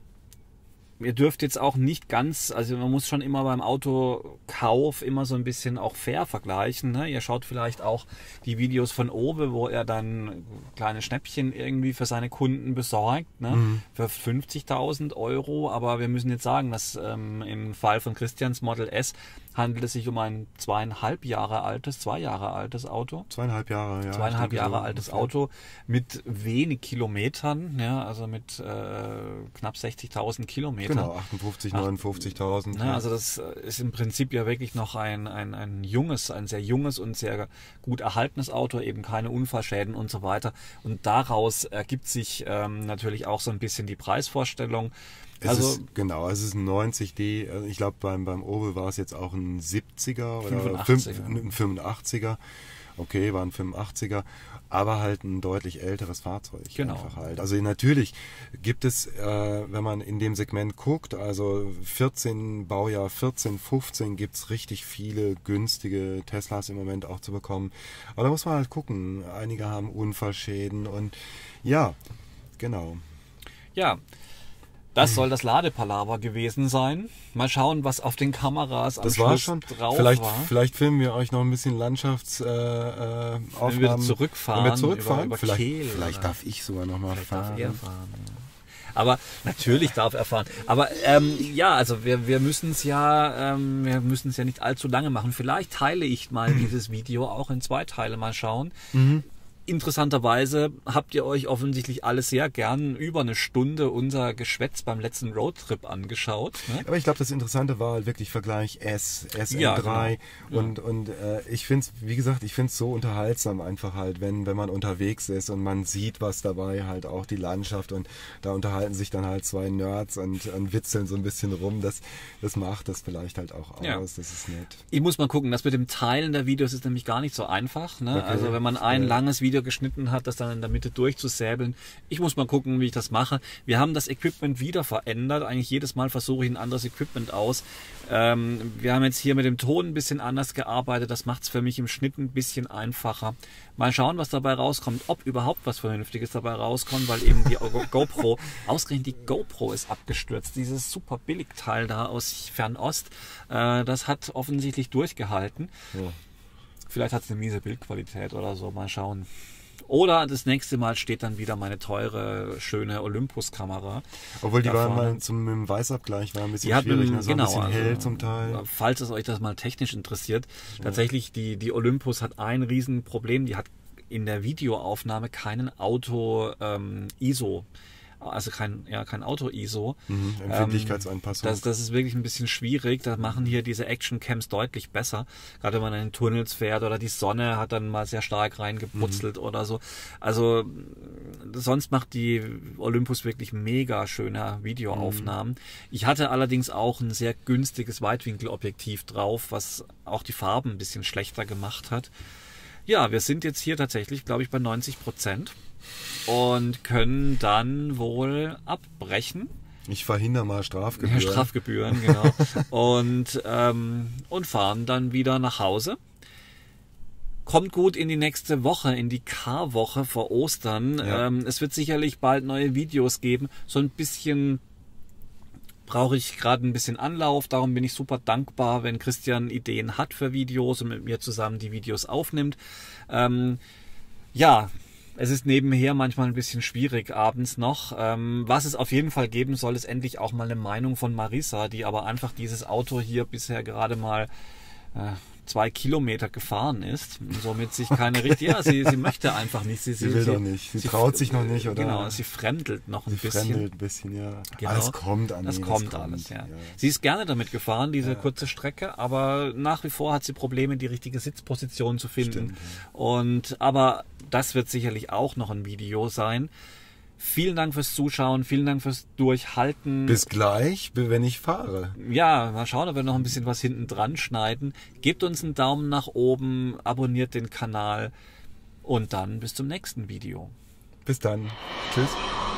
ihr dürft jetzt auch nicht ganz, also man muss schon immer beim Autokauf immer so ein bisschen auch fair vergleichen. Ne? Ihr schaut vielleicht auch die Videos von Owe, wo er dann kleine Schnäppchen irgendwie für seine Kunden besorgt, ne?
Mhm.
Für fünfzigtausend Euro. Aber wir müssen jetzt sagen, dass ähm, im Fall von Christians Model S handelt es sich um ein zweieinhalb Jahre altes, zwei Jahre altes Auto.
Zweieinhalb Jahre, ja.
Zweieinhalb
ich denke
Jahre
so
altes
ungefähr.
Auto mit wenig Kilometern, ja, also mit äh, knapp sechzigtausend Kilometern.
Genau, achtundfünfzig, neunundfünfzigtausend.
Ne, also das ist im Prinzip ja wirklich noch ein, ein, ein junges, ein sehr junges und sehr gut erhaltenes Auto, eben keine Unfallschäden und so weiter. Und daraus ergibt sich ähm, natürlich auch so ein bisschen die Preisvorstellung.
Es
Also
ist, genau, es ist ein neunzig D. Also ich glaube, beim, beim Owe war es jetzt auch ein siebziger oder
fünfundachtziger.
fünf, ein fünfundachtziger. Okay, war ein fünfundachtziger. Aber halt ein deutlich älteres Fahrzeug.
Genau.
Einfach halt. Also natürlich gibt es, äh, wenn man in dem Segment guckt, also vierzehn, Baujahr vierzehn, fünfzehn, gibt es richtig viele günstige Teslas im Moment auch zu bekommen. Aber da muss man halt gucken. Einige haben Unfallschäden und ja, genau.
ja, das soll das Ladepalaver gewesen sein. Mal schauen, was auf den Kameras am
Das
Schluss
war schon.
drauf
Vielleicht,
war.
vielleicht filmen wir euch noch ein bisschen Landschaftsaufnahmen. Äh,
Wenn wir zurückfahren,
Wenn wir zurückfahren,
über- über
vielleicht,
Kehl
vielleicht
oder-
darf ich sogar noch mal
Vielleicht darf
fahren.
er fahren. Ja. Aber natürlich darf er fahren. Aber ähm, ja, also wir, wir müssen es ja, ähm, wir müssen es ja nicht allzu lange machen. Vielleicht teile ich mal dieses Video auch in zwei Teile mal schauen.
Mhm.
Interessanterweise habt ihr euch offensichtlich alle sehr gern über eine Stunde unser Geschwätz beim letzten Roadtrip angeschaut. Ne?
Aber ich glaube, das Interessante war halt wirklich Vergleich S, S M
Ja,
drei
genau.
und, und äh, ich finde es, wie gesagt, ich finde es so unterhaltsam einfach halt, wenn, wenn man unterwegs ist und man sieht was dabei, halt auch die Landschaft und da unterhalten sich dann halt zwei Nerds und, und witzeln so ein bisschen rum. Das, das macht das vielleicht halt auch aus,
Ja.
das ist nett.
Ich muss mal gucken, das mit dem Teilen der Videos ist nämlich gar nicht so einfach. Ne?
Okay.
Also wenn man ein
Ja.
langes Video geschnitten hat, das dann in der Mitte durchzusäbeln. Ich muss mal gucken, wie ich das mache. Wir haben das Equipment wieder verändert. Eigentlich jedes Mal versuche ich ein anderes Equipment aus. Ähm, wir haben jetzt hier mit dem Ton ein bisschen anders gearbeitet. Das macht es für mich im Schnitt ein bisschen einfacher. Mal schauen, was dabei rauskommt. Ob überhaupt was Vernünftiges dabei rauskommt, weil eben die GoPro, ausgerechnet die GoPro ist abgestürzt. Dieses super Billigteil da aus Fernost, äh, das hat offensichtlich durchgehalten.
Ja.
Vielleicht hat es eine miese Bildqualität oder so. Mal schauen. Oder das nächste Mal steht dann wieder meine teure, schöne Olympus-Kamera.
Obwohl die
da
war
vorne.
mal zum mit dem Weißabgleich war ein bisschen
Die hat
schwierig,
mit,
ne? So
genau,
ein bisschen hell
also,
zum Teil.
Falls es euch das mal technisch interessiert, ja. tatsächlich die, die Olympus hat ein Riesenproblem, die hat in der Videoaufnahme keinen Auto-I S O. Also kein, ja, kein Auto-I S O.
Mhm, Empfindlichkeitsanpassung.
Das, das ist wirklich ein bisschen schwierig. Da machen hier diese Action-Cams deutlich besser. Gerade wenn man in den Tunnels fährt oder die Sonne hat dann mal sehr stark reingeputzelt mhm. oder so. Also sonst macht die Olympus wirklich mega schöne Videoaufnahmen. Mhm. Ich hatte allerdings auch ein sehr günstiges Weitwinkelobjektiv drauf, was auch die Farben ein bisschen schlechter gemacht hat. Ja, wir sind jetzt hier tatsächlich, glaube ich, bei neunzig Prozent und können dann wohl abbrechen.
Ich verhindere mal Strafgebühren.
Ja, Strafgebühren, genau. und, ähm, und fahren dann wieder nach Hause. Kommt gut in die nächste Woche, in die Karwoche vor Ostern. Ja. Ähm, es wird sicherlich bald neue Videos geben. So ein bisschen brauche ich gerade ein bisschen Anlauf. Darum bin ich super dankbar, wenn Christian Ideen hat für Videos und mit mir zusammen die Videos aufnimmt. Ähm, ja, es ist nebenher manchmal ein bisschen schwierig abends noch. Ähm, was es auf jeden Fall geben soll, ist endlich auch mal eine Meinung von Marissa, die aber einfach dieses Auto hier bisher gerade mal äh, zwei Kilometer gefahren ist und somit sich keine richtige, ja, sie, sie möchte einfach nicht. Sie,
sie,
sie
will
sie,
doch nicht, sie, sie traut sich noch nicht, oder?
Genau, sie fremdelt noch ein
sie
bisschen. Sie
fremdelt ein bisschen, ja.
Genau.
Alles kommt an.
Das kommt alles, ja. ja. Sie ist gerne damit gefahren, diese ja. kurze Strecke, aber nach wie vor hat sie Probleme, die richtige Sitzposition zu finden.
Stimmt, ja.
Und, aber das wird sicherlich auch noch ein Video sein. Vielen Dank fürs Zuschauen, vielen Dank fürs Durchhalten.
Bis gleich, wenn ich fahre.
Ja, mal schauen, ob wir noch ein bisschen was hinten dran schneiden. Gebt uns einen Daumen nach oben, abonniert den Kanal und dann bis zum nächsten Video.
Bis dann. Tschüss.